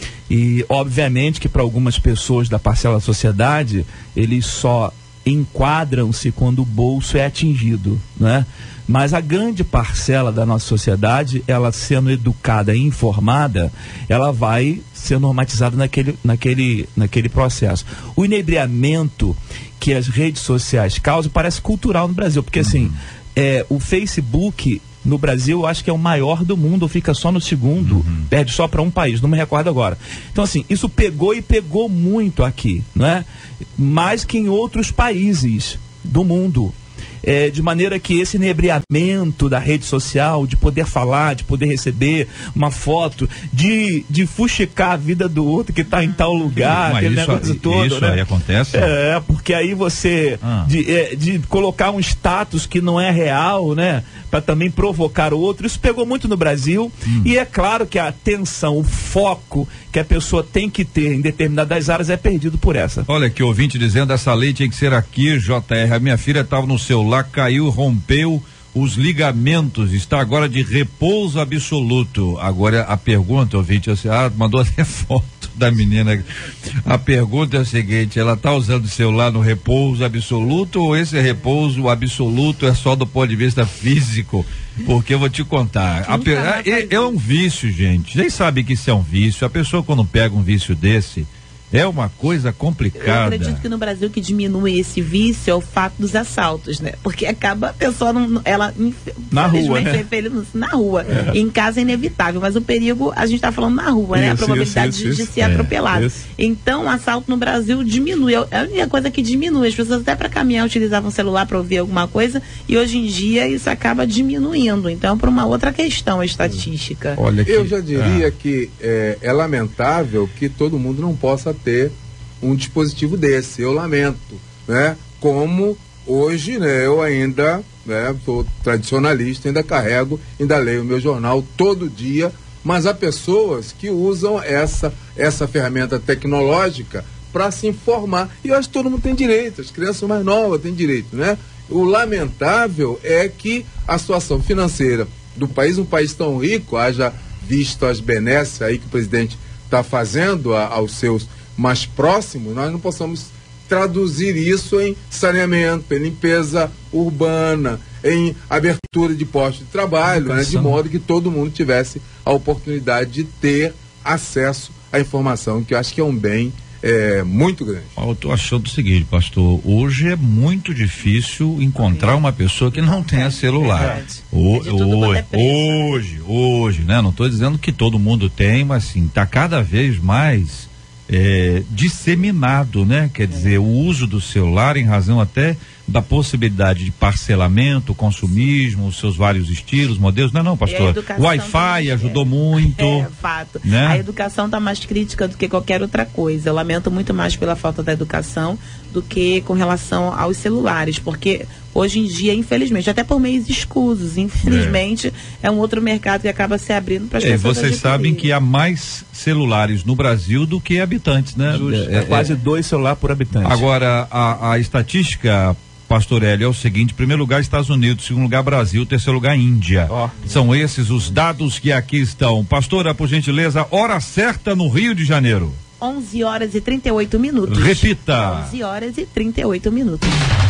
E obviamente que para algumas pessoas da parcela da sociedade, eles só enquadram-se quando o bolso é atingido, né? Mas a grande parcela da nossa sociedade, ela sendo educada e informada, ela vai ser normatizada naquele, naquele, naquele processo. O inebriamento que as redes sociais causam parece cultural no Brasil, porque uhum. assim, é, o Facebook no Brasil, eu acho que é o maior do mundo, ou fica só no segundo, uhum. perde só para um país, não me recordo agora. Então, assim, isso pegou e pegou muito aqui, não é? Mais que em outros países do mundo. É, de maneira que esse inebriamento da rede social, de poder falar, de poder receber uma foto, de, de fuxicar a vida do outro que está em tal lugar, mas aquele isso, negócio todo. Isso né? aí acontece? É, porque aí você, ah. de, é, de colocar um status que não é real, né? Para também provocar o outro, isso pegou muito no Brasil. Hum. E é claro que a atenção, o foco que a pessoa tem que ter em determinadas áreas é perdido por essa. Olha que ouvinte dizendo, essa lei tinha que ser aqui, J R, a minha filha estava no celular, caiu, rompeu os ligamentos, está agora de repouso absoluto. Agora a pergunta, ouvinte, assim, ah, mandou até foto da menina. A pergunta é a seguinte, ela está usando o celular no repouso absoluto ou esse repouso absoluto é só do ponto de vista físico? Porque eu vou te contar, a, é, é um vício, gente, vocês sabem que isso é um vício, a pessoa quando pega um vício desse, é uma coisa complicada. Eu acredito que no Brasil que diminui esse vício é o fato dos assaltos, né? Porque acaba a pessoa, não, ela na rua, né? na rua. É. Em casa é inevitável, mas o perigo, a gente está falando na rua, isso, né? A probabilidade isso, isso, de, de ser é, atropelado. Isso. Então, o assalto no Brasil diminui. É a única coisa que diminui. As pessoas até para caminhar utilizavam o celular para ouvir alguma coisa e hoje em dia isso acaba diminuindo. Então, por uma outra questão estatística. Olha que, eu já diria ah. que é, é lamentável que todo mundo não possa ter um dispositivo desse, eu lamento, né? Como hoje, né, eu ainda, né, sou tradicionalista, ainda carrego, ainda leio o meu jornal todo dia, mas há pessoas que usam essa, essa ferramenta tecnológica para se informar, e eu acho que todo mundo tem direito, as crianças mais novas têm direito, né? O lamentável é que a situação financeira do país, um país tão rico, haja visto as benesses aí que o presidente está fazendo a, aos seus mais próximos, nós não possamos traduzir isso em saneamento, em limpeza urbana, em abertura de postos de trabalho, né, de modo que todo mundo tivesse a oportunidade de ter acesso à informação, que eu acho que é um bem é, muito grande. Eu estou achando o seguinte, pastor, hoje é muito difícil encontrar uma pessoa que não tenha celular. O, hoje, hoje, hoje, né? Não estou dizendo que todo mundo tem, mas sim, está cada vez mais É, disseminado, né? Quer dizer, o uso do celular em razão até da possibilidade de parcelamento, consumismo, os seus vários estilos, modelos, não é não, pastor? O Wi-Fi ajudou é, muito. É, fato. Né? A educação está mais crítica do que qualquer outra coisa. Eu lamento muito mais pela falta da educação do que com relação aos celulares, porque hoje em dia, infelizmente, até por meios escusos, infelizmente, é, é um outro mercado que acaba se abrindo para as é, pessoas. Vocês sabem que há mais celulares no Brasil do que habitantes, né? É, é, quase é, dois celulares por habitante. Agora, a, a estatística, pastor Hélio, é o seguinte: em primeiro lugar Estados Unidos, segundo lugar Brasil, terceiro lugar Índia. Oh. São esses os dados que aqui estão. Pastora, por gentileza, hora certa no Rio de Janeiro. onze horas e trinta e oito minutos. Repita. onze horas e trinta e oito minutos.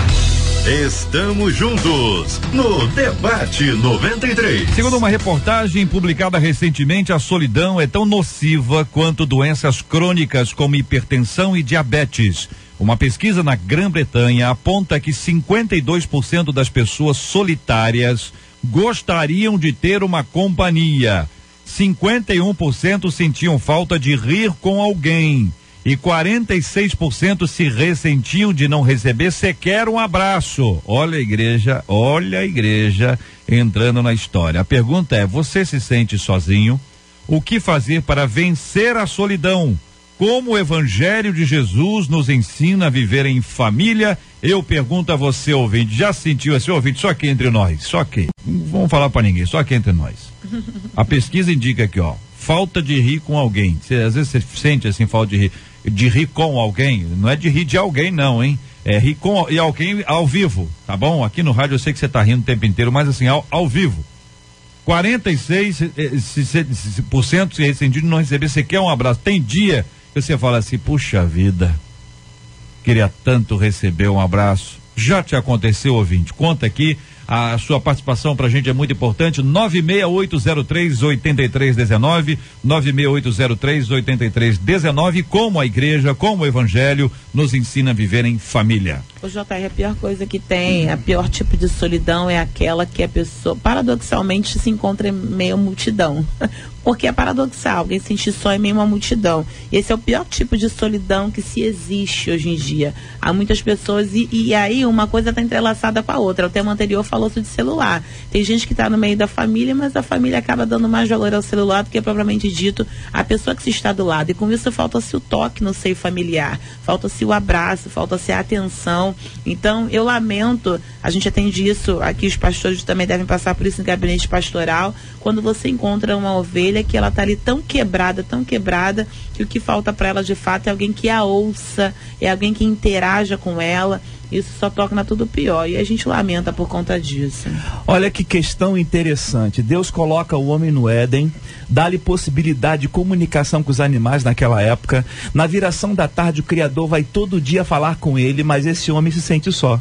Estamos juntos no Debate noventa e três. Segundo uma reportagem publicada recentemente, a solidão é tão nociva quanto doenças crônicas como hipertensão e diabetes. Uma pesquisa na Grã-Bretanha aponta que cinquenta e dois por cento das pessoas solitárias gostariam de ter uma companhia. cinquenta e um por cento sentiam falta de rir com alguém. E quarenta e seis por cento se ressentiam de não receber sequer um abraço. Olha a igreja, olha a igreja entrando na história. A pergunta é: você se sente sozinho? O que fazer para vencer a solidão? Como o Evangelho de Jesus nos ensina a viver em família? Eu pergunto a você, ouvinte, já sentiu esse ouvinte? Só aqui entre nós, só aqui. Não vamos falar para ninguém, só aqui entre nós. A pesquisa indica aqui, ó, falta de rir com alguém. Cê, às vezes você sente assim, falta de rir, de rir com alguém. Não é de rir de alguém, não, hein? É rir com e alguém ao vivo, tá bom? Aqui no rádio eu sei que você tá rindo o tempo inteiro, mas assim, ao, ao vivo. quarenta e seis por cento se rescindido não receber, você quer um abraço. Tem dia que você fala assim, puxa vida, queria tanto receber um abraço. Já te aconteceu, ouvinte? Conta aqui, a sua participação pra gente é muito importante. nove seis oito zero três oito três um nove, nove seis oito zero três oito três um nove. Como a igreja, como o evangelho nos ensina a viver em família. O J R, a pior coisa que tem, a pior tipo de solidão é aquela que a pessoa, paradoxalmente, se encontra em meio à multidão. Porque é paradoxal, alguém se sentir só em meio a uma multidão. Esse é o pior tipo de solidão que se existe hoje em dia. Há muitas pessoas, e, e aí uma coisa está entrelaçada com a outra. O tema anterior falou-se de celular. Tem gente que está no meio da família, mas a família acaba dando mais valor ao celular do que, propriamente dito, a pessoa que se está do lado. E com isso falta-se o toque no seio familiar, falta-se o abraço, falta-se a atenção. Então, eu lamento, a gente atende isso, aqui os pastores também devem passar por isso no gabinete pastoral, quando você encontra uma ovelha que ela está ali tão quebrada, tão quebrada, que o que falta para ela de fato é alguém que a ouça, é alguém que interaja com ela. Isso só torna tudo pior e a gente lamenta por conta disso. Olha que questão interessante. Deus coloca o homem no Éden, dá-lhe possibilidade de comunicação com os animais naquela época. Na viração da tarde o Criador vai todo dia falar com ele, mas esse homem se sente só.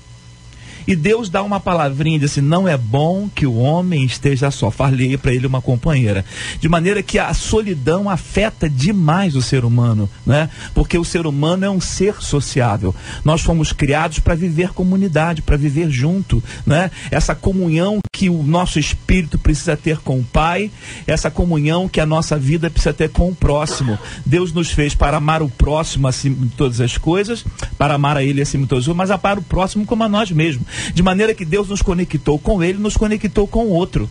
E Deus dá uma palavrinha, diz assim, não é bom que o homem esteja só, far-lhe para ele uma companheira. De maneira que a solidão afeta demais o ser humano, né? Porque o ser humano é um ser sociável. Nós fomos criados para viver comunidade, para viver junto, né? Essa comunhão que o nosso espírito precisa ter com o Pai, essa comunhão que a nossa vida precisa ter com o próximo. Deus nos fez para amar o próximo acima de todas as coisas, para amar a Ele acima de todas as coisas, mas amar o próximo como a nós mesmos. De maneira que Deus nos conectou com Ele, nos conectou com o outro.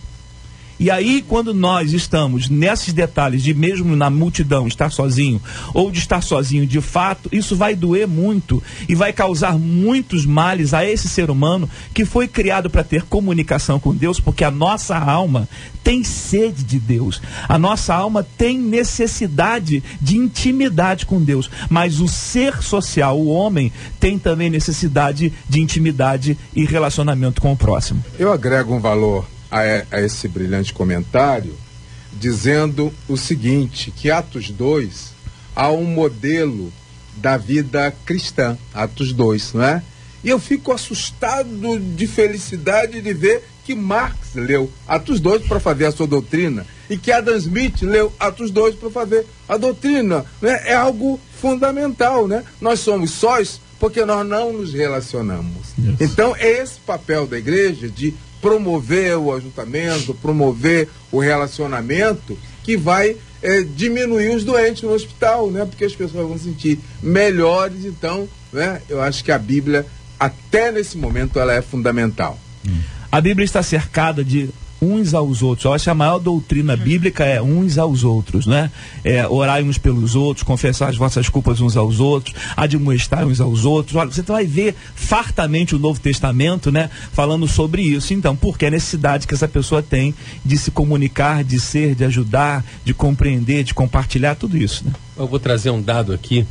E aí, quando nós estamos nesses detalhes de mesmo na multidão estar sozinho, ou de estar sozinho de fato, isso vai doer muito e vai causar muitos males a esse ser humano que foi criado para ter comunicação com Deus, porque a nossa alma tem sede de Deus. A nossa alma tem necessidade de intimidade com Deus. Mas o ser social, o homem, tem também necessidade de intimidade e relacionamento com o próximo. Eu agrego um valor A, a esse brilhante comentário, dizendo o seguinte, que Atos dois há um modelo da vida cristã, Atos dois, não é? E eu fico assustado de felicidade de ver que Marx leu Atos dois para fazer a sua doutrina e que Adam Smith leu Atos dois para fazer a doutrina, né? É algo fundamental, né? Nós somos sós porque nós não nos relacionamos. Yes. Então é esse papel da igreja de promover o ajuntamento, promover o relacionamento, que vai é, diminuir os doentes no hospital, né? Porque as pessoas vão se sentir melhores. Então, né? Eu acho que a Bíblia, até nesse momento, ela é fundamental. Hum. A Bíblia está cercada de uns aos outros. Eu acho que a maior doutrina bíblica é uns aos outros, né? É, orai uns pelos outros, confessar as vossas culpas uns aos outros, admoestar uns aos outros. Olha, você vai ver fartamente o Novo Testamento, né? Falando sobre isso. Então, porque é a necessidade que essa pessoa tem de se comunicar, de ser, de ajudar, de compreender, de compartilhar, tudo isso, né? Eu vou trazer um dado aqui,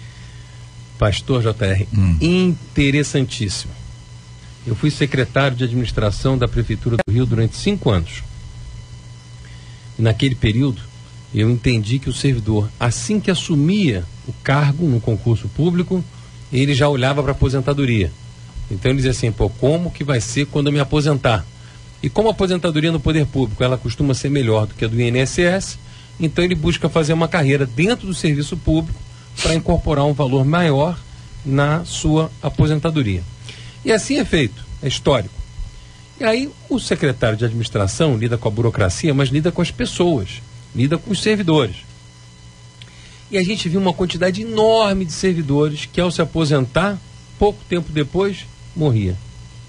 pastor J R, hum. interessantíssimo. Eu fui secretário de administração da Prefeitura do Rio durante cinco anos. E naquele período, eu entendi que o servidor, assim que assumia o cargo no concurso público, ele já olhava para a aposentadoria. Então ele dizia assim, pô, como que vai ser quando eu me aposentar? E como a aposentadoria no poder público, ela costuma ser melhor do que a do I N S S, então ele busca fazer uma carreira dentro do serviço público para incorporar um valor maior na sua aposentadoria. E assim é feito, é histórico. E aí o secretário de administração lida com a burocracia, mas lida com as pessoas, lida com os servidores. E a gente viu uma quantidade enorme de servidores que, ao se aposentar, pouco tempo depois, morria.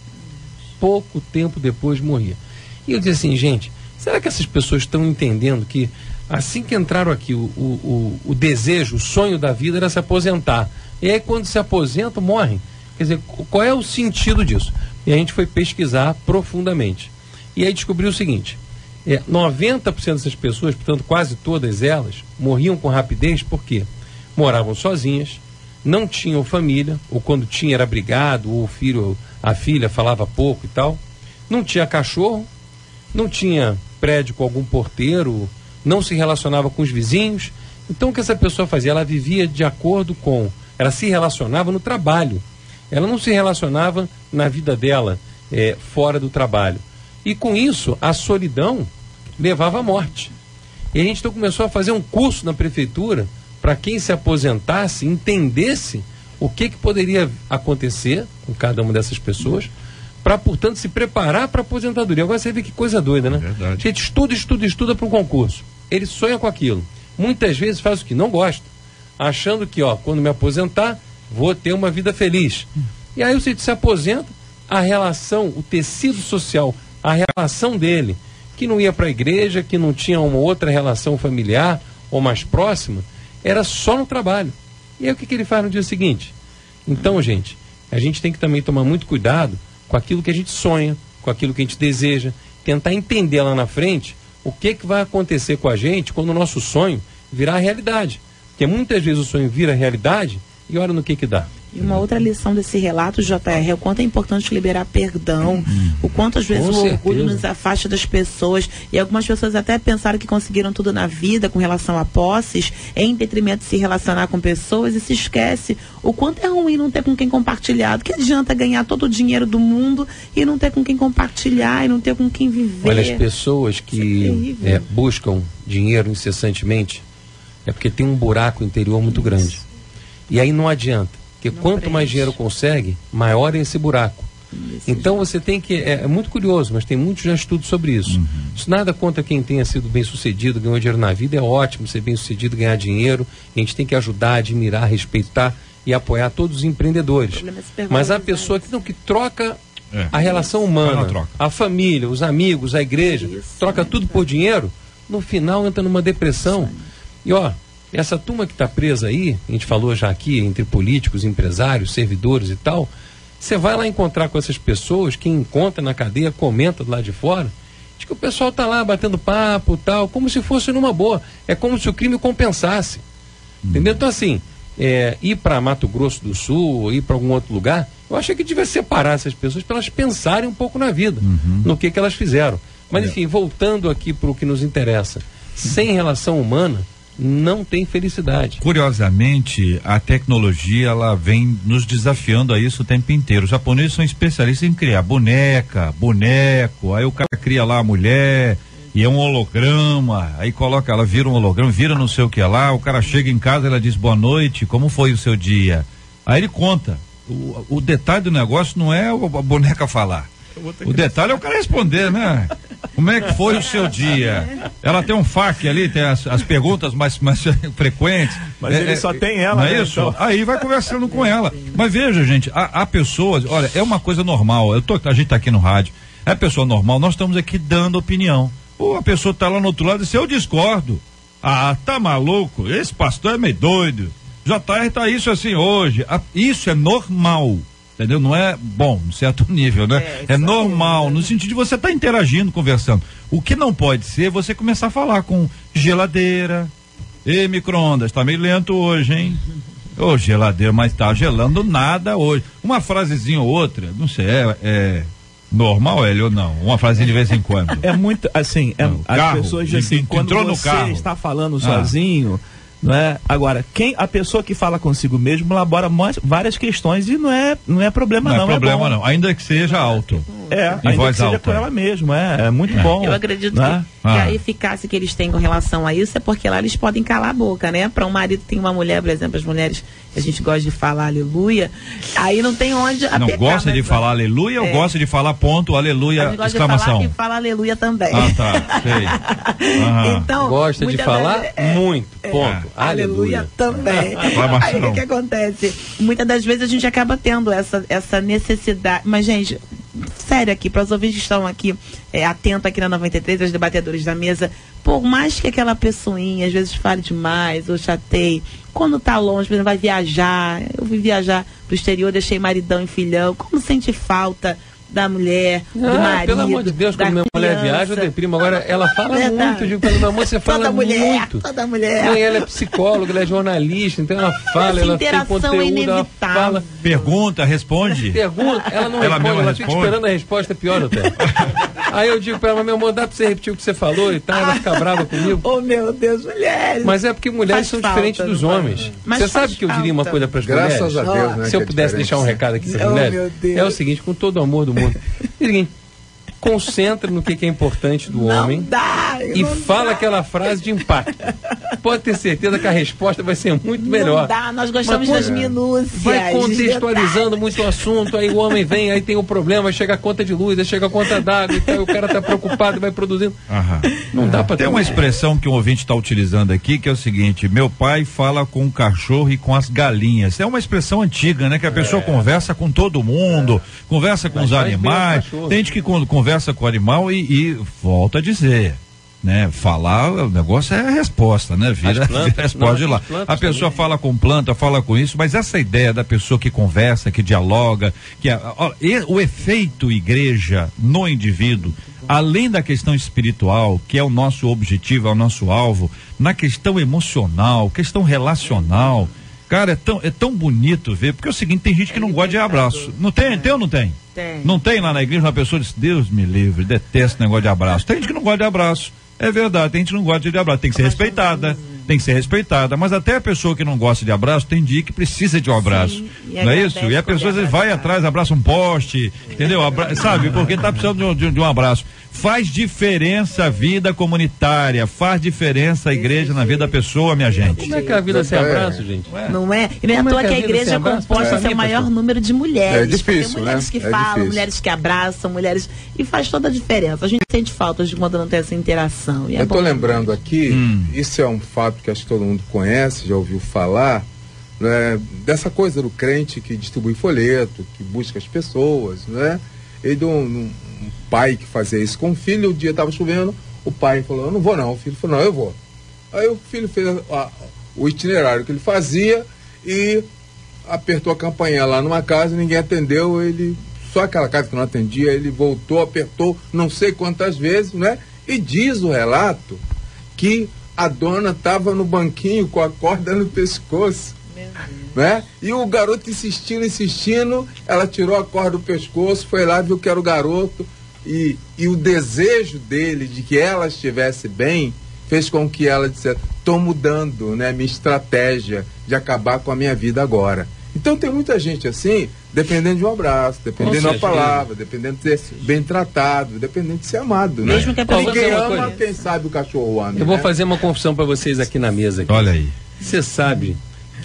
Pouco tempo depois morria. E eu disse assim, gente, será que essas pessoas estão entendendo que Assim que entraram aqui, o, o, o, o desejo, o sonho da vida era se aposentar. E aí quando se aposentam, morrem. Quer dizer, qual é o sentido disso? E a gente foi pesquisar profundamente. E aí descobriu o seguinte, é, noventa por cento dessas pessoas, portanto quase todas elas, morriam com rapidez porque moravam sozinhas, não tinham família, ou quando tinha era brigado, ou o filho, a filha falava pouco e tal, não tinha cachorro, não tinha prédio com algum porteiro, não se relacionava com os vizinhos. Então o que essa pessoa fazia? Ela vivia de acordo com, ela se relacionava no trabalho, ela não se relacionava na vida dela, é, fora do trabalho. E com isso, a solidão levava à morte. E a gente então começou a fazer um curso na prefeitura para quem se aposentasse, entendesse o que, que poderia acontecer com cada uma dessas pessoas, para, portanto, se preparar para a aposentadoria. Agora você vê que coisa doida, né? Verdade. A gente estuda, estuda, estuda para um concurso. Ele sonha com aquilo. Muitas vezes faz o que não gosta, achando que, ó, quando me aposentar, vou ter uma vida feliz. E aí você se aposenta, a relação, o tecido social, a relação dele, que não ia para a igreja, que não tinha uma outra relação familiar ou mais próxima, era só no trabalho. E aí o que, que ele faz no dia seguinte? Então, gente, a gente tem que também tomar muito cuidado com aquilo que a gente sonha, com aquilo que a gente deseja, tentar entender lá na frente o que, que vai acontecer com a gente quando o nosso sonho virar realidade. Porque muitas vezes o sonho vira realidade e olha no que que dá. E uma outra lição desse relato, J R, é o quanto é importante liberar perdão, uhum. o quanto às vezes Com o certeza. orgulho nos afasta das pessoas, e algumas pessoas até pensaram que conseguiram tudo na vida com relação a posses, em detrimento de se relacionar com pessoas, e se esquece o quanto é ruim não ter com quem compartilhar. Que adianta ganhar todo o dinheiro do mundo e não ter com quem compartilhar, e não ter com quem viver. Olha, as pessoas que é, buscam dinheiro incessantemente, é porque tem um buraco interior muito Isso. grande. E aí não adianta. Porque não quanto prende. mais dinheiro consegue, maior é esse buraco. Esse então jeito. Você tem que, é, é muito curioso, mas tem muitos já estudos sobre isso. Uhum. Isso nada contra quem tenha sido bem sucedido, ganhou dinheiro na vida, é ótimo ser bem sucedido, ganhar dinheiro. A gente tem que ajudar, admirar, respeitar e apoiar todos os empreendedores. Mas a pessoa que, não, que troca é. a relação humana, a família, os amigos, a igreja, isso, troca é tudo por dinheiro, no final entra numa depressão. E ó, essa turma que está presa aí, a gente falou já aqui, entre políticos, empresários, servidores e tal, você vai lá encontrar com essas pessoas, quem encontra na cadeia, comenta do lado de fora, diz que o pessoal está lá batendo papo e tal, como se fosse numa boa. É como se o crime compensasse. Hum. Entendeu? Então assim, é, ir para Mato Grosso do Sul, ou ir para algum outro lugar, eu acho que devia separar essas pessoas para elas pensarem um pouco na vida, uhum. no que, que elas fizeram. Mas é. enfim, voltando aqui para o que nos interessa, sem relação humana, não tem felicidade. Curiosamente, a tecnologia ela vem nos desafiando a isso o tempo inteiro. Os japoneses são especialistas em criar boneca, boneco, aí o cara cria lá a mulher e é um holograma, aí coloca, ela vira um holograma, vira não sei o que lá, o cara chega em casa, ela diz boa noite, como foi o seu dia? Aí ele conta. O, o detalhe do negócio não é a boneca falar. O detalhe é o cara responder, né? Como é que foi o seu dia? Ela tem um F A Q ali, tem as, as perguntas mais, mais frequentes. Mas é, ele só tem ela, não é né, isso? então? Aí vai conversando com ela. Mas veja, gente, há, há pessoas, olha, é uma coisa normal. Eu tô, a gente tá aqui no rádio, é pessoa normal, nós estamos aqui dando opinião. Ou a pessoa tá lá no outro lado e diz, eu discordo. Ah, tá maluco? Esse pastor é meio doido. J R tá isso assim hoje. Ah, isso é normal. Entendeu? Não é bom, em certo nível, né? É, é normal, no sentido de você estar tá interagindo, conversando. O que não pode ser é você começar a falar com geladeira. Ei, micro-ondas, tá meio lento hoje, hein? Ô, oh, geladeira, mas tá gelando nada hoje. Uma frasezinha ou outra, não sei, é, é normal, Hélio, ou não? Uma frasezinha de vez em quando. É muito, assim, é, as carro, pessoas dizem assim, quando entrou você no carro. está falando sozinho, ah. não é? Agora, quem, a pessoa que fala consigo mesmo elabora mais, várias questões e não é, não é problema não. Não é problema é não, ainda que seja alto. É, em ainda voz que seja alta. com ela mesmo, é, é muito é. bom. Eu acredito né? que, ah. que a eficácia que eles têm com relação a isso é porque lá eles podem calar a boca, né? Para um marido tem uma mulher, por exemplo, as mulheres, a gente gosta de falar aleluia, aí não tem onde Não gosta de falar aleluia é. ou gosta de falar ponto, aleluia, gosta exclamação? De falar e fala aleluia também. Ah, tá, sei. Uhum. Então, gosta de falar vezes, é, muito, ponto, é, aleluia. aleluia também. Aí o que, que acontece? Muitas das vezes a gente acaba tendo essa, essa necessidade, mas gente, sério aqui, para os ouvintes que estão aqui, é, atentos aqui na noventa e três, os debatedores da mesa, por mais que aquela pessoinha às vezes fale demais ou chateie, quando tá longe, por exemplo, vai viajar, eu fui viajar pro exterior, deixei maridão e filhão, como sente falta da mulher, do ah, marido, pelo amor de Deus, quando minha mulher viaja, eu deprimo. Agora, ela fala Verdade. muito, eu digo, pelo amor, você fala toda mulher, muito. Toda mulher. Não, ela é psicóloga, ela é jornalista, então ela fala, ela tem conteúdo, ela fala. Pergunta, responde. Pergunta, ela não ela responde, ela responde. fica esperando a resposta, pior até. Aí eu digo pra ela, meu amor, dá pra você repetir o que você falou e tal, ela fica brava comigo. Oh, meu Deus, mulheres. Mas é porque mulheres faz são falta, diferentes dos homens. Mas você sabe que eu diria uma coisa pras mulheres? Graças a Deus, né? Se eu pudesse deixar um recado aqui pras oh, mulheres, é o seguinte, com todo o amor do mundo. É o seguinte, concentra no que, que é importante do não homem dá, e fala dá. aquela frase de impacto. Pode ter certeza que a resposta vai ser muito melhor. Não dá, nós gostamos Mas, das minúcias. Vai contextualizando muito o assunto, aí o homem vem, aí tem o um problema, aí chega a conta de luz, aí chega a conta d'água, e o cara tá preocupado e vai produzindo. Aham. Não dá pra ter. Tem uma expressão que um ouvinte está utilizando aqui, que é o seguinte: meu pai fala com o cachorro e com as galinhas. É uma expressão antiga, né? Que a pessoa é. conversa com todo mundo, é. conversa com Mas os animais, tem gente que conversa com o animal e, e volta a dizer, né? Falar, o negócio é a resposta, né? Vira, plantas, vira resposta de lá. A pessoa também. fala com planta, fala com isso, mas essa ideia da pessoa que conversa, que dialoga, que a, ó, e, o efeito igreja no indivíduo, além da questão espiritual, que é o nosso objetivo, é o nosso alvo, na questão emocional, questão relacional, cara, é tão, é tão bonito ver, porque é o seguinte, tem gente que não gosta de abraço. Não tem? Tem ou não tem? Tem. Não tem lá na igreja uma pessoa que diz, Deus me livre, detesto negócio de abraço. Tem gente que não gosta de abraço. É verdade, tem gente que não gosta de abraço. Tem que ser respeitada. Tem que ser respeitada. Mas até a pessoa que não gosta de abraço, tem dia que precisa de um abraço. Sim, não é isso? E a pessoa às vezes vai atrás, abraça um poste, entendeu? Abra... Sabe? Porque tá precisando de um, de, de um abraço. Faz diferença a vida comunitária, faz diferença a igreja na vida da pessoa, minha gente. Como é que a vida sem abraço, gente? Não é? E não é à toa que a igreja é composta pelo maior número de mulheres. É difícil, mulheres né? que é falam, difícil. mulheres que abraçam, mulheres. E faz toda a diferença. A gente sente falta de quando não tem essa interação. E é Eu tô bom lembrando também. aqui, hum. isso é um fato que acho que todo mundo conhece, já ouviu falar, né? Dessa coisa do crente que distribui folheto, que busca as pessoas, né? E de um, um, um pai que fazia isso com o filho, o dia estava chovendo, o pai falou, eu não vou não, o filho falou, não, eu vou. Aí o filho fez a, a, o itinerário que ele fazia e apertou a campainha lá numa casa, ninguém atendeu, ele, só aquela casa que não atendia, ele voltou, apertou não sei quantas vezes, né? E diz o relato que a dona estava no banquinho com a corda no pescoço, né? E o garoto insistindo, insistindo, ela tirou a corda do pescoço, foi lá, viu que era o garoto, e, e o desejo dele de que ela estivesse bem fez com que ela dissesse, estou mudando, né, minha estratégia de acabar com a minha vida agora. Então tem muita gente assim, dependendo de um abraço, dependendo de uma palavra, dependendo de ser bem tratado, dependendo de ser amado, né? Mesmo que a pessoa Ninguém ama, coisa. quem sabe o cachorro ama. Eu vou né? fazer uma confissão para vocês aqui na mesa. Aqui. Olha aí. Você sabe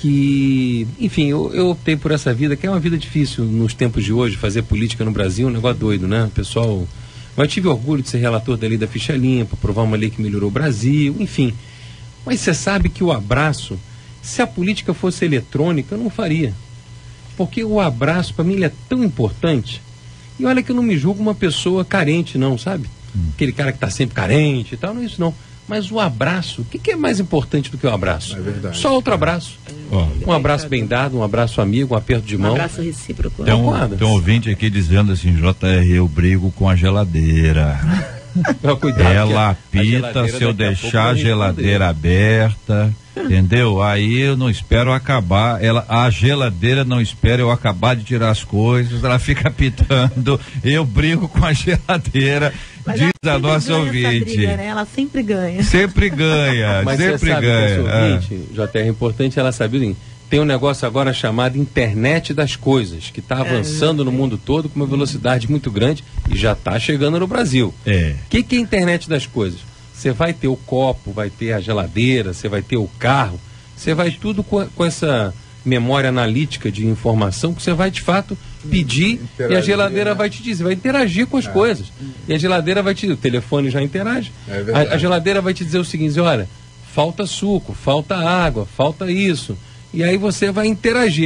que, enfim, eu, eu optei por essa vida, que é uma vida difícil nos tempos de hoje, fazer política no Brasil, um negócio doido, né? Pessoal, eu tive orgulho de ser relator da lei da ficha limpa, aprovar uma lei que melhorou o Brasil, enfim. Mas você sabe que o abraço, se a política fosse eletrônica, eu não faria. Porque o abraço, para mim, ele é tão importante. E olha que eu não me julgo uma pessoa carente, não, sabe? Hum. Aquele cara que está sempre carente e tal, não é isso não. Mas o abraço, o que, que é mais importante do que o abraço? É verdade. Só outro abraço. Oh. Um abraço bem dado, um abraço amigo, um aperto de mão. Um abraço recíproco. Tem um, tem um ouvinte aqui dizendo assim, J R, eu brigo com a geladeira. Cuidado, ela apita se eu deixar a geladeira aberta, entendeu? Aí eu não espero acabar, ela, a geladeira não espera eu acabar de tirar as coisas, ela fica apitando, eu brigo com a geladeira. Mas diz a nossa ouvinte. Briga, né? Ela sempre ganha. Sempre ganha, Mas sempre você sabe ganha. que essa ouvinte, ah. J R, é importante ela saber o seguinte, tem um negócio agora chamado internet das coisas, que está avançando é, no mundo todo com uma velocidade muito grande e já está chegando no Brasil. É. O que, que é internet das coisas? Você vai ter o copo, vai ter a geladeira, você vai ter o carro, você vai tudo com, com essa memória analítica de informação que você vai de fato pedir interagir, e a geladeira né? vai te dizer, vai interagir com as é. coisas. E a geladeira vai te dizer, o telefone já interage. É a, a geladeira vai te dizer o seguinte, olha, falta suco, falta água, falta isso. E aí você vai interagir.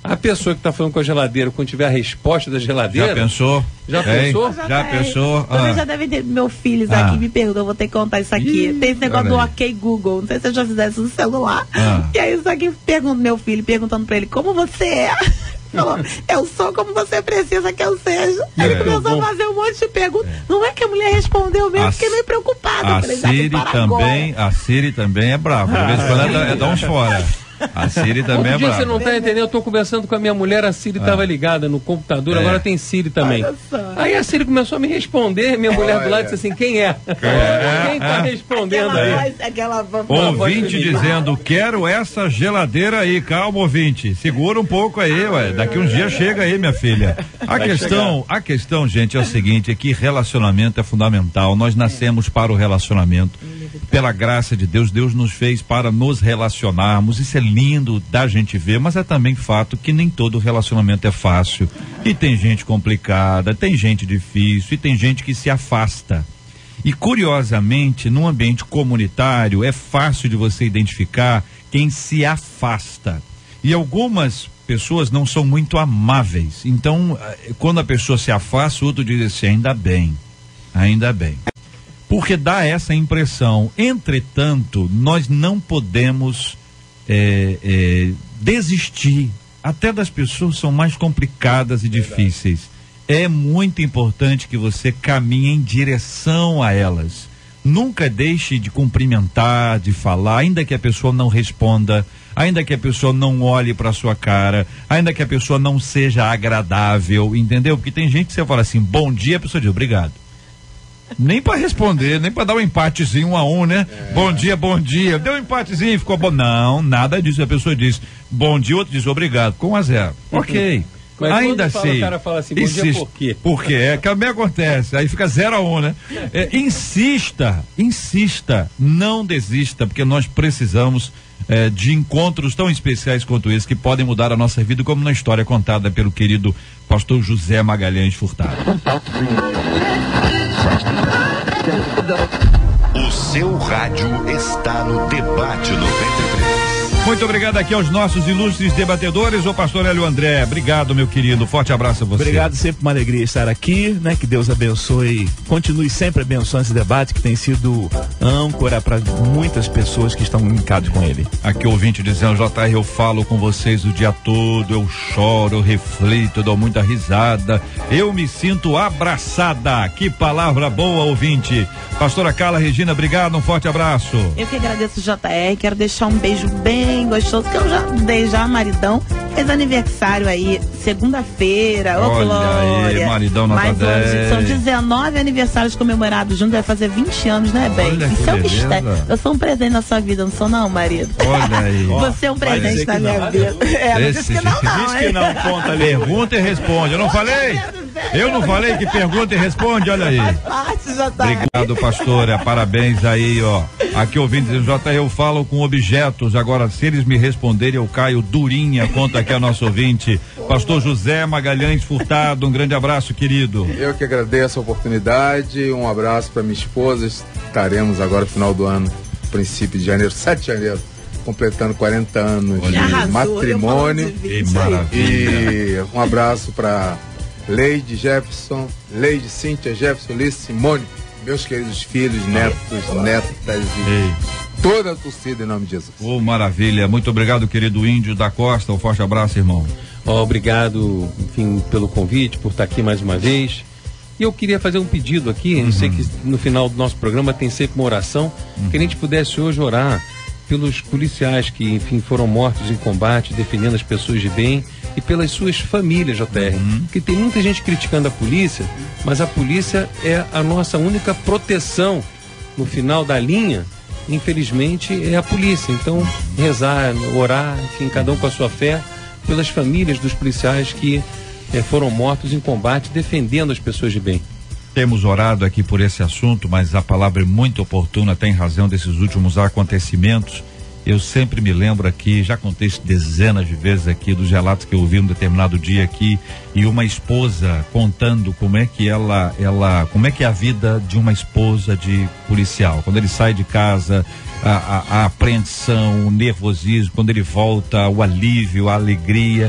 A pessoa que está falando com a geladeira, quando tiver a resposta da geladeira... Já pensou? Já Ei, pensou? Já, já pensou? Ah. Vocês Ah. já devem ter, meus filhos Ah. aqui me perguntam, eu vou ter que contar isso aqui. Ih, Tem esse negócio do aí. OK Google, não sei se eu já fizesse no celular. Ah. E aí isso aqui pergunto meu filho, perguntando pra ele, como você é? Falou, eu sou como você precisa que eu seja. É. Ele começou a fazer um monte de perguntas. É. Não é que a mulher respondeu mesmo, A fiquei meio preocupada. A Falei, já Siri vou parar também, agora. a Siri também é brava. De vez em quando ela dá- dá uns fora. A Siri também é Outro dia brava. você não tá entendendo, eu tô conversando com a minha mulher, a Siri estava ligada no computador, É. agora tem Siri também. Olha só. Aí a Siri começou a me responder, minha mulher do lado disse assim, quem é? Quem tá respondendo Aquela aí? voz, aquela voz. Ouvinte dizendo, quero essa geladeira aí, calma, ouvinte, segura um pouco aí, ué, daqui uns dias chega aí, minha filha. A questão, a questão, gente, é o seguinte, é que relacionamento é fundamental, nós nascemos para o relacionamento, pela graça de Deus, Deus nos fez para nos relacionarmos, isso é lindo da gente ver, mas é também fato que nem todo relacionamento é fácil, e tem gente complicada, tem gente difícil, e tem gente que se afasta. E curiosamente, num ambiente comunitário, é fácil de você identificar quem se afasta. E algumas pessoas não são muito amáveis. Então, quando a pessoa se afasta, o outro diz assim, ainda bem, ainda bem. Porque dá essa impressão. Entretanto, nós não podemos é, é, desistir. Até das pessoas são mais complicadas e difíceis. É muito importante que você caminhe em direção a elas. Nunca deixe de cumprimentar, de falar, ainda que a pessoa não responda, ainda que a pessoa não olhe para sua cara, ainda que a pessoa não seja agradável, entendeu? Porque tem gente que você fala assim, bom dia, a pessoa diz obrigado. Nem para responder, nem para dar um empatezinho um a um, né? É. Bom dia, bom dia. Deu um empatezinho, ficou bom. Não, nada disso. A pessoa diz bom dia, outro diz obrigado, com um a zero. Ok. Mas ainda fala, assim. O cara fala assim, bom insiste, dia por quê? Por quê? É que também acontece. Aí fica zero a um, né? É, insista, insista, não desista, porque nós precisamos é, de encontros tão especiais quanto esse que podem mudar a nossa vida, como na história contada pelo querido pastor José Magalhães Furtado. O seu rádio está no Debate noventa e três. Muito obrigado aqui aos nossos ilustres debatedores, o pastor Hélio André. Obrigado, meu querido. Forte abraço a você. Obrigado, sempre uma alegria estar aqui, né? Que Deus abençoe, continue sempre abençoando esse debate que tem sido âncora para muitas pessoas que estão linkadas com ele. Aqui ouvinte dizendo, J R, eu falo com vocês o dia todo, eu choro, eu reflito, eu dou muita risada, eu me sinto abraçada. Que palavra boa, ouvinte. Pastora Carla Regina, obrigado, um forte abraço. Eu que agradeço o J R, quero deixar um beijo bem gostoso, que eu já dei já, maridão, fez aniversário aí, segunda-feira, ô Olha glória. aí, maridão nota Mas dez. hoje são dezenove aniversários comemorados juntos, vai fazer vinte anos, né, bem? Olha Isso que é um beleza. mistério. Eu sou um presente na sua vida, não sou não, marido? Olha aí. Você é um vai presente dizer na que minha não. vida. É, não Esse disse que não, não. Diz que hein? não, conta ali. Pergunta e responde. Eu não falei? Eu não falei que pergunta e responde, olha aí. Faz parte, J R. Obrigado, pastora. Parabéns aí, ó. Aqui ouvindo dizendo, J R, eu falo com objetos. Agora, se eles me responderem, eu caio durinha. Conta aqui a nosso ouvinte. Pastor José Magalhães Furtado, um grande abraço, querido. Eu que agradeço a oportunidade, um abraço para minha esposa. Estaremos agora no final do ano, princípio de janeiro, sete de janeiro, completando quarenta anos Olha de aí. matrimônio. Que maravilha. E um abraço para Leide Jefferson, Leide Cíntia Jefferson, Liz Simone, meus queridos filhos, netos, netas e Ei. toda a torcida em nome de Jesus. Ô, maravilha. Muito obrigado, querido Índio da Costa. Um forte abraço, irmão. Ó, obrigado, enfim, pelo convite, por estar aqui mais uma vez. E eu queria fazer um pedido aqui, Uhum. eu sei que no final do nosso programa tem sempre uma oração, Uhum. que a gente pudesse hoje orar pelos policiais que, enfim, foram mortos em combate, defendendo as pessoas de bem, e pelas suas famílias, J R. Uhum. Porque tem muita gente criticando a polícia, mas a polícia é a nossa única proteção no final da linha. Infelizmente, é a polícia. Então, rezar, orar, enfim, cada um com a sua fé, pelas famílias dos policiais que eh, foram mortos em combate, defendendo as pessoas de bem. Temos orado aqui por esse assunto, mas a palavra é muito oportuna, tem razão desses últimos acontecimentos. Eu sempre me lembro aqui, já contei isso dezenas de vezes aqui, dos relatos que eu ouvi um determinado dia aqui, e uma esposa contando como é que ela, ela, como é que é a vida de uma esposa de policial. Quando ele sai de casa, a, a, a apreensão, o nervosismo, quando ele volta, o alívio, a alegria.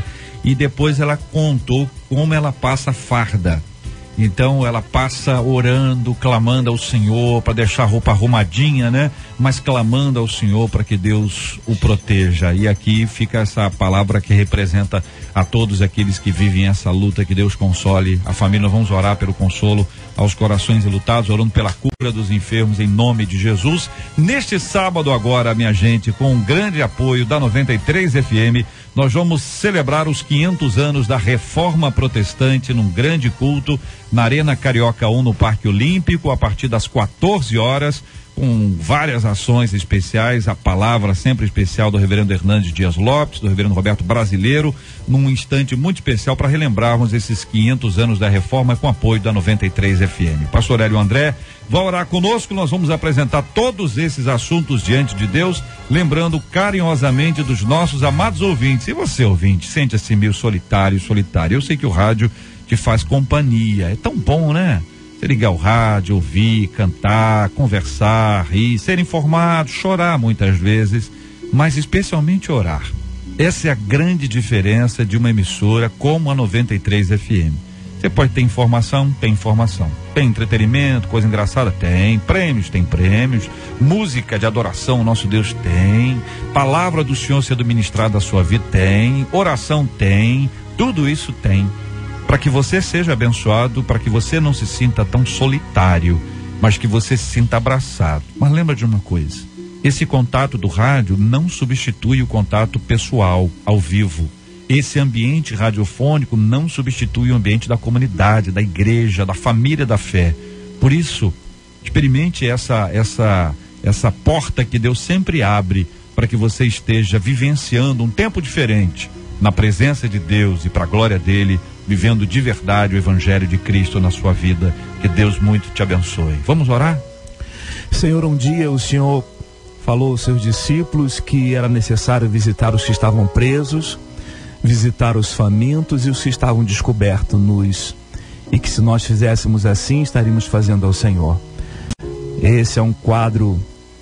e depois ela contou como ela passa farda. Então ela passa orando, clamando ao Senhor para deixar a roupa arrumadinha, né? Mas clamando ao Senhor para que Deus o proteja. E aqui fica essa palavra que representa a todos aqueles que vivem essa luta, que Deus console a família. Vamos orar pelo consolo aos corações enlutados, orando pela cura dos enfermos em nome de Jesus. Neste sábado agora, minha gente, com um grande apoio da noventa e três F M, nós vamos celebrar os quinhentos anos da Reforma Protestante num grande culto na Arena Carioca um, no Parque Olímpico, a partir das quatorze horas, com várias ações especiais, a palavra sempre especial do reverendo Hernandes Dias Lopes, do reverendo Roberto Brasileiro, num instante muito especial para relembrarmos esses quinhentos anos da Reforma com apoio da noventa e três F M. Pastor Hélio André vai orar conosco, nós vamos apresentar todos esses assuntos diante de Deus, lembrando carinhosamente dos nossos amados ouvintes. E você, ouvinte, sente-se meio solitário, solitário. Eu sei que o rádio te faz companhia, é tão bom, né? Você ligar o rádio, ouvir, cantar, conversar, rir, ser informado, chorar muitas vezes, mas especialmente orar. Essa é a grande diferença de uma emissora como a noventa e três F M. Você pode ter informação, tem informação. Tem entretenimento, coisa engraçada, tem. Prêmios, tem prêmios. Música de adoração, nosso Deus tem. Palavra do Senhor sendo ministrada à sua vida, tem. Oração, tem. Tudo isso tem. Para que você seja abençoado, para que você não se sinta tão solitário, mas que você se sinta abraçado. Mas lembra de uma coisa, esse contato do rádio não substitui o contato pessoal, ao vivo. Esse ambiente radiofônico não substitui o ambiente da comunidade, da igreja, da família da fé. Por isso, experimente essa, essa, essa porta que Deus sempre abre para que você esteja vivenciando um tempo diferente, na presença de Deus e para a glória dele, vivendo de verdade o evangelho de Cristo na sua vida. Que Deus muito te abençoe. Vamos orar? Senhor, um dia o Senhor falou aos seus discípulos que era necessário visitar os que estavam presos, visitar os famintos e os que estavam descobertos, nus, e que se nós fizéssemos assim, estaríamos fazendo ao Senhor. Esse é um quadro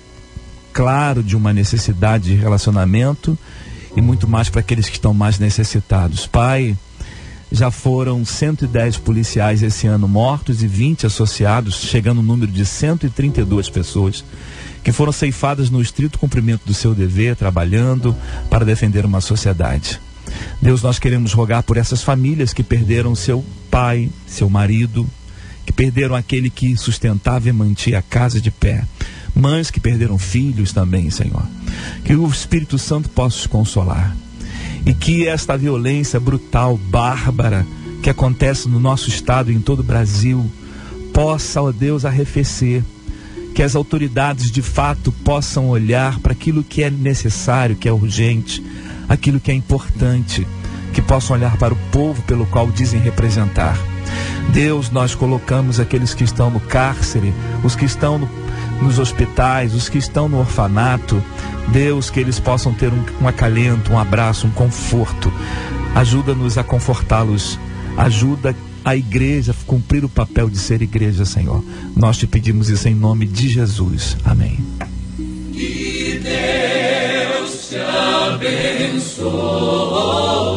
claro de uma necessidade de relacionamento e muito mais para aqueles que estão mais necessitados. Pai, já foram cento e dez policiais esse ano mortos e vinte associados, chegando ao número de cento e trinta e duas pessoas que foram ceifadas no estrito cumprimento do seu dever, trabalhando para defender uma sociedade. Deus, nós queremos rogar por essas famílias que perderam seu pai, seu marido, que perderam aquele que sustentava e mantinha a casa de pé. Mães que perderam filhos também, Senhor. Que o Espírito Santo possa os consolar. E que esta violência brutal, bárbara, que acontece no nosso estado e em todo o Brasil, possa, ó Deus, arrefecer. Que as autoridades de fato possam olhar para aquilo que é necessário, que é urgente, aquilo que é importante, que possam olhar para o povo pelo qual dizem representar. Deus, nós colocamos aqueles que estão no cárcere, os que estão no, nos hospitais, os que estão no orfanato. Deus, que eles possam ter um, um acalento, um abraço, um conforto. Ajuda-nos a confortá-los. Ajuda a igreja a cumprir o papel de ser igreja, Senhor. Nós te pedimos isso em nome de Jesus. Amém. Que Deus te abençoe.